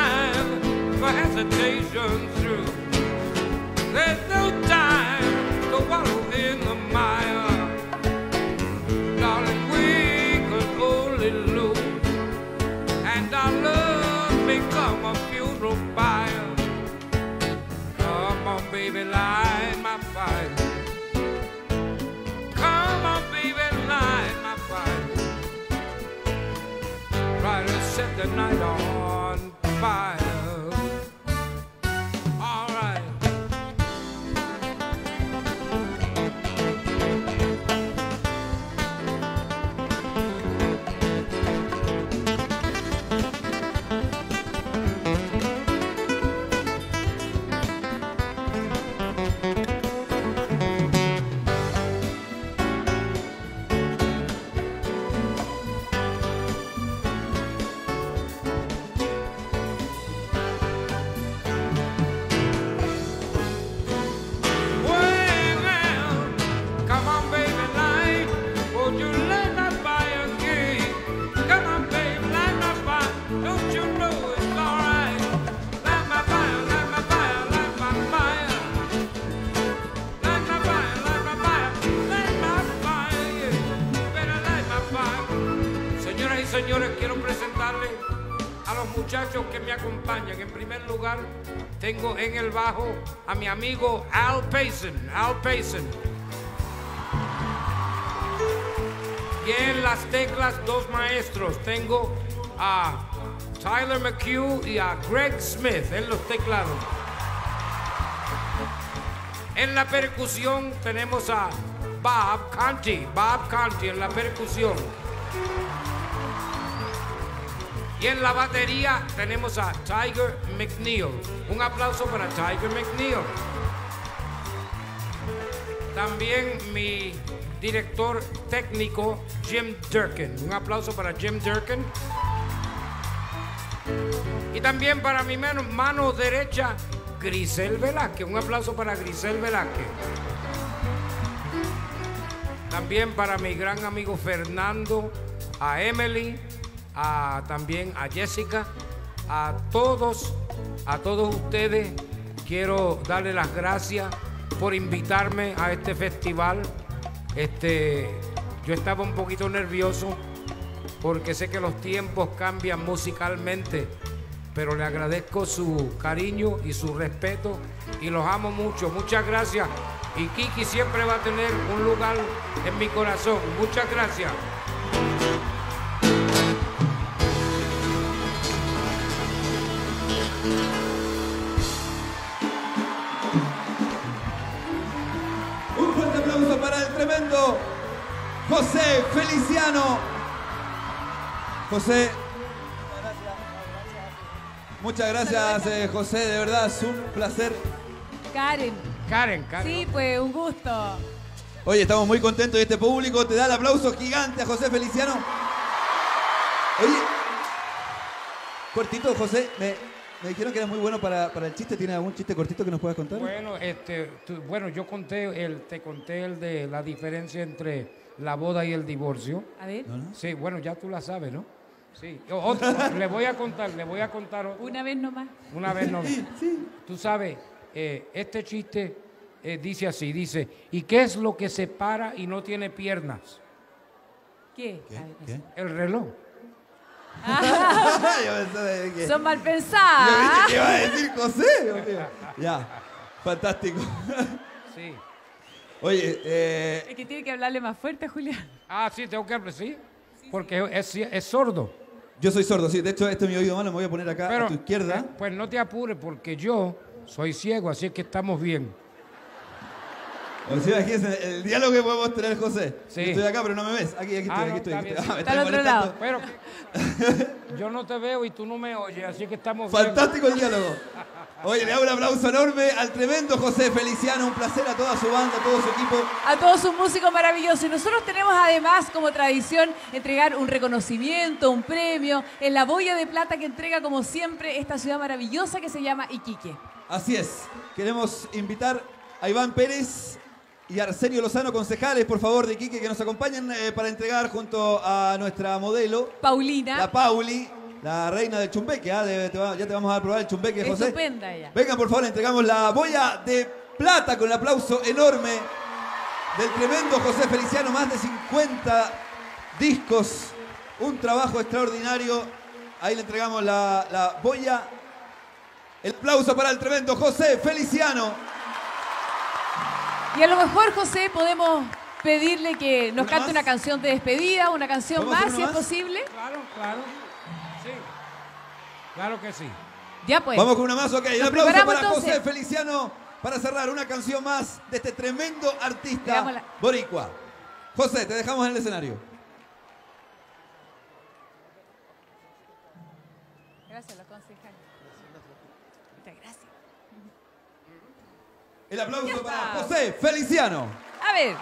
time for hesitation through. There's no time set the night on fire. All right. Señores, quiero presentarles a los muchachos que me acompañan. En primer lugar, tengo en el bajo a mi amigo Al Payson. Al Payson. Y en las teclas, dos maestros. Tengo a Tyler McHugh y a Greg Smith en los teclados. En la percusión tenemos a Bob Conti. Bob Conti en la percusión. Y en la batería tenemos a Tiger McNeil. Un aplauso para Tiger McNeil. También mi director técnico, Jim Durkin. Un aplauso para Jim Durkin. Y también para mi mano, mano derecha, Grisel Velázquez. Un aplauso para Grisel Velázquez. También para mi gran amigo Fernando, a Emily, a, también a Jessica, a todos, a todos ustedes quiero darle las gracias por invitarme a este festival. Este, yo estaba un poquito nervioso porque sé que los tiempos cambian musicalmente, pero le agradezco su cariño y su respeto y los amo mucho. Muchas gracias. Y Kiki siempre va a tener un lugar en mi corazón. Muchas gracias. Un fuerte aplauso para el tremendo José Feliciano. José, muchas gracias, eh, José, de verdad es un placer. Karen. Karen, Karen. Sí, pues un gusto. Oye, estamos muy contentos y este público te da el aplauso gigante a José Feliciano. Oye, cortito, José, me, me dijeron que eras muy bueno para, para el chiste. ¿Tienes algún chiste cortito que nos puedas contar? Bueno, este, tú- bueno, yo conté el, te conté el de la diferencia entre la boda y el divorcio. A ver, ¿No, no? Sí, bueno, ya tú la sabes, ¿no? Sí. O- Otro, le voy a contar, le voy a contar otro. una vez nomás. Una vez no. Tú sabes, eh, este chiste eh, dice así, dice, ¿y qué es lo que se para y no tiene piernas? ¿Qué? ¿Qué? A ver, ¿Qué? El reloj. Yo pensé que- Son mal Yo pensadas. dije que iba a decir José. Dios mío. Ya, fantástico. Sí. Oye, eh, Es que tiene que hablarle más fuerte, Julián. Ah, sí, tengo que hablar, sí. Porque es, es sordo. yo soy sordo, sí. De hecho, este es mi oído malo, me voy a poner acá Pero, a tu izquierda. eh, pues no te apures porque yo soy ciego, así es que estamos bien. O sea, imagínense el diálogo que podemos tener, José. Sí. Yo estoy acá, pero no me ves. Aquí, aquí estoy, Ah, aquí no, estoy. está aquí bien, estoy. sí. Ah, me Está al estoy otro molestando. Pero que yo no te veo y tú no me oyes, así que estamos bien. Fantástico el diálogo. Oye, le hago un aplauso enorme al tremendo José Feliciano. Un placer a toda su banda, a todo su equipo. A todos sus músicos maravillosos. Y nosotros tenemos además como tradición entregar un reconocimiento, un premio en la boya de plata que entrega como siempre esta ciudad maravillosa que se llama Iquique. Así es. Queremos invitar a Iván Pérez y a Arsenio Lozano, concejales, por favor, de Iquique, que nos acompañen eh, para entregar junto a nuestra modelo, Paulina. la Pauli, la reina del chumbeque. ¿ah? De- te va- ya te vamos a probar el chumbeque, José. Estupenda ella. Vengan, por favor, entregamos la boya de plata con el aplauso enorme del tremendo José Feliciano. Más de cincuenta discos, un trabajo extraordinario. Ahí le entregamos la, la boya. El aplauso para el tremendo José Feliciano. Y a lo mejor, José, podemos pedirle que nos ¿Una cante más? una canción de despedida, una canción ¿Podemos hacer más, si una es más? posible. Claro, claro. Sí, claro que sí. Ya pues. Vamos con una más, ok. Un Nos aplauso preparamos, para entonces. José Feliciano para cerrar una canción más de este tremendo artista Veámosla. boricua. José, te dejamos en el escenario. Gracias, los concejales. Muchas gracias. El aplauso Ya para está. José Feliciano. A ver.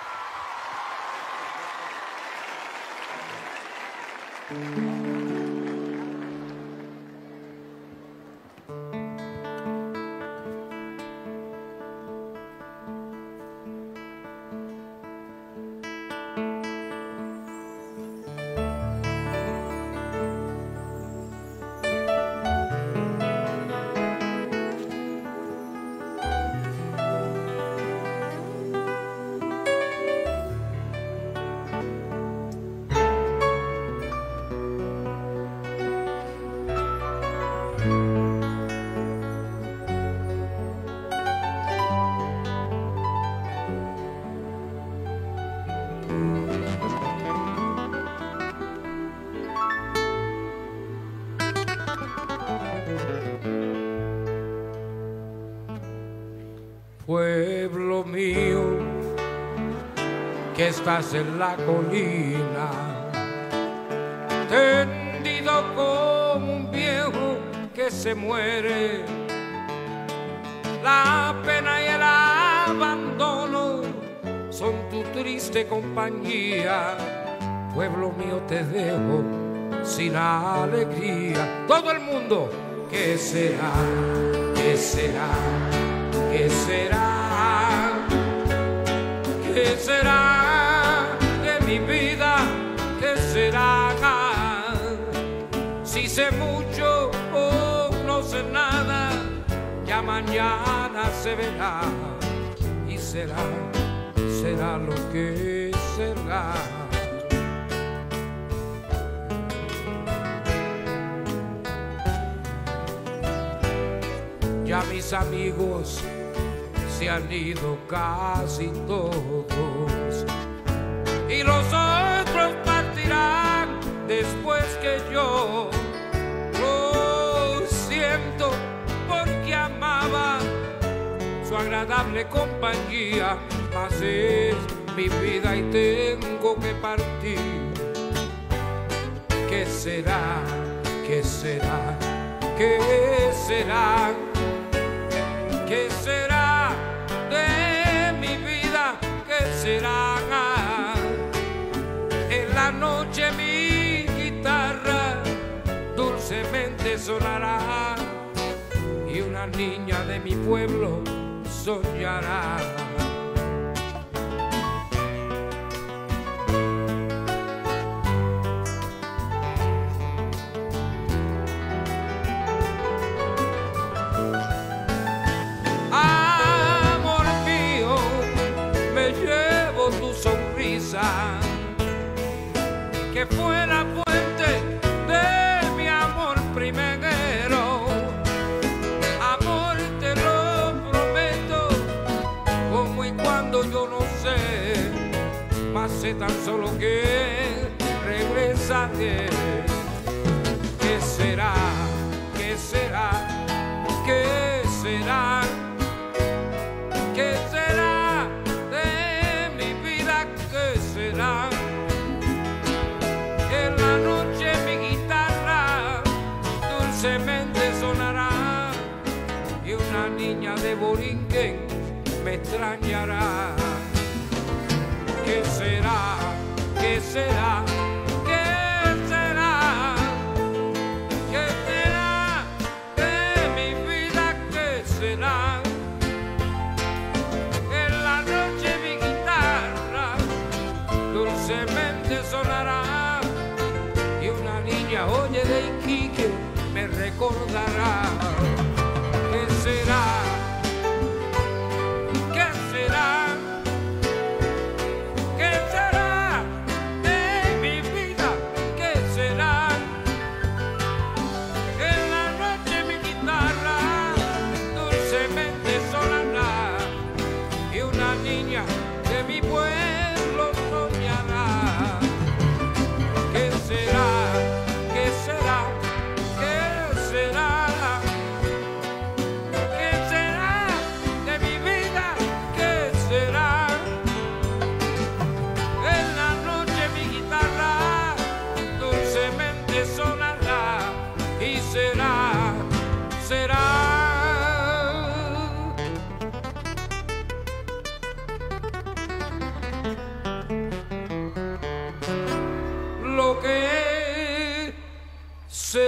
Pueblo mío, que estás en la colina, tendido como un viejo que se muere. La pena y el abandono son tu triste compañía. Pueblo mío, te dejo sin alegría. Todo el mundo, ¿qué será? ¿Qué será? ¿Qué será? ¿Qué será de mi vida? ¿Qué será? Si sé mucho o no sé nada, ya mañana se verá. Y será, será lo que será. Ya mis amigos se han ido casi todos y los otros partirán después que yo. Lo siento porque amaba su agradable compañía, mas es mi vida y tengo que partir. ¿Qué será? ¿Qué será? ¿Qué será? ¿Qué será de mi vida? ¿Qué será? En la noche mi guitarra dulcemente sonará y una niña de mi pueblo soñará. Que fue la fuente de mi amor primero. Amor, te lo prometo, como y cuando yo no sé, mas sé tan solo que regresaré. ¿Qué será? ¿Qué será? ¿Qué será? ¿Qué será de mi vida? ¿Qué será? En la noche mi guitarra dulcemente sonará y una niña de Borinquen me extrañará. ¿Qué será? ¿Qué será? ¿Qué será? ¿Qué será de mi vida? ¿Qué será? En la noche mi guitarra dulcemente sonará y una niña, oye, de Iquique me recordará. ¿Qué será? ¿Qué será? ¿Qué será de mi vida? ¿Qué será? En la noche mi guitarra dulcemente sonará y una niña de mi pueblo soñará. ¿Qué será? ¿Qué será?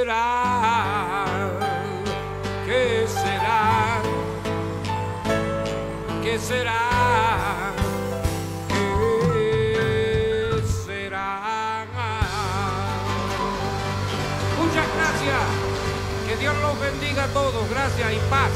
será? ¿Qué será? ¿Qué será? ¿Qué será? Muchas gracias. Que Dios los bendiga a todos. Gracias y paz.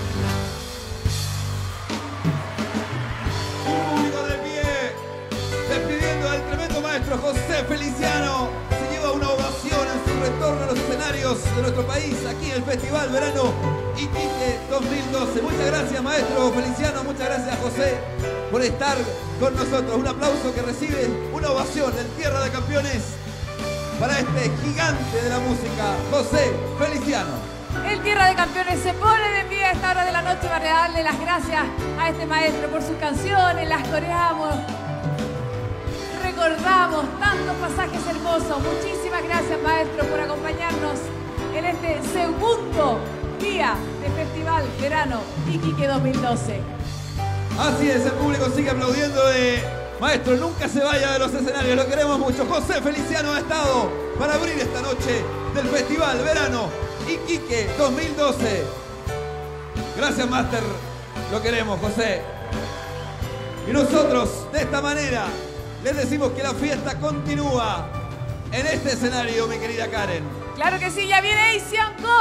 Público de pie, despidiendo al tremendo maestro José Feliciano. Se lleva una ovación en su retorno a los escenarios de nuestro país, aquí en el Festival Verano Iquique dos mil doce. Muchas gracias, maestro Feliciano. Muchas gracias, José, por estar con nosotros. Un aplauso que recibe una ovación en Tierra de Campeones para este gigante de la música, José Feliciano. El Tierra de Campeones se pone de pie a esta hora de la noche para darle las gracias a este maestro por sus canciones, las coreamos, recordamos tantos pasajes hermosos. Muchísimas gracias, maestro, por acompañarnos en este segundo día de Festival Verano Iquique dos mil doce. Así es, el público sigue aplaudiendo de maestro, nunca se vaya de los escenarios, lo queremos mucho. José Feliciano ha estado para abrir esta noche del Festival Verano Iquique dos mil doce. Gracias, Master. Lo queremos, José. Y nosotros, de esta manera, les decimos que la fiesta continúa en este escenario, mi querida Karen. Claro que sí, ya viene Asian Go.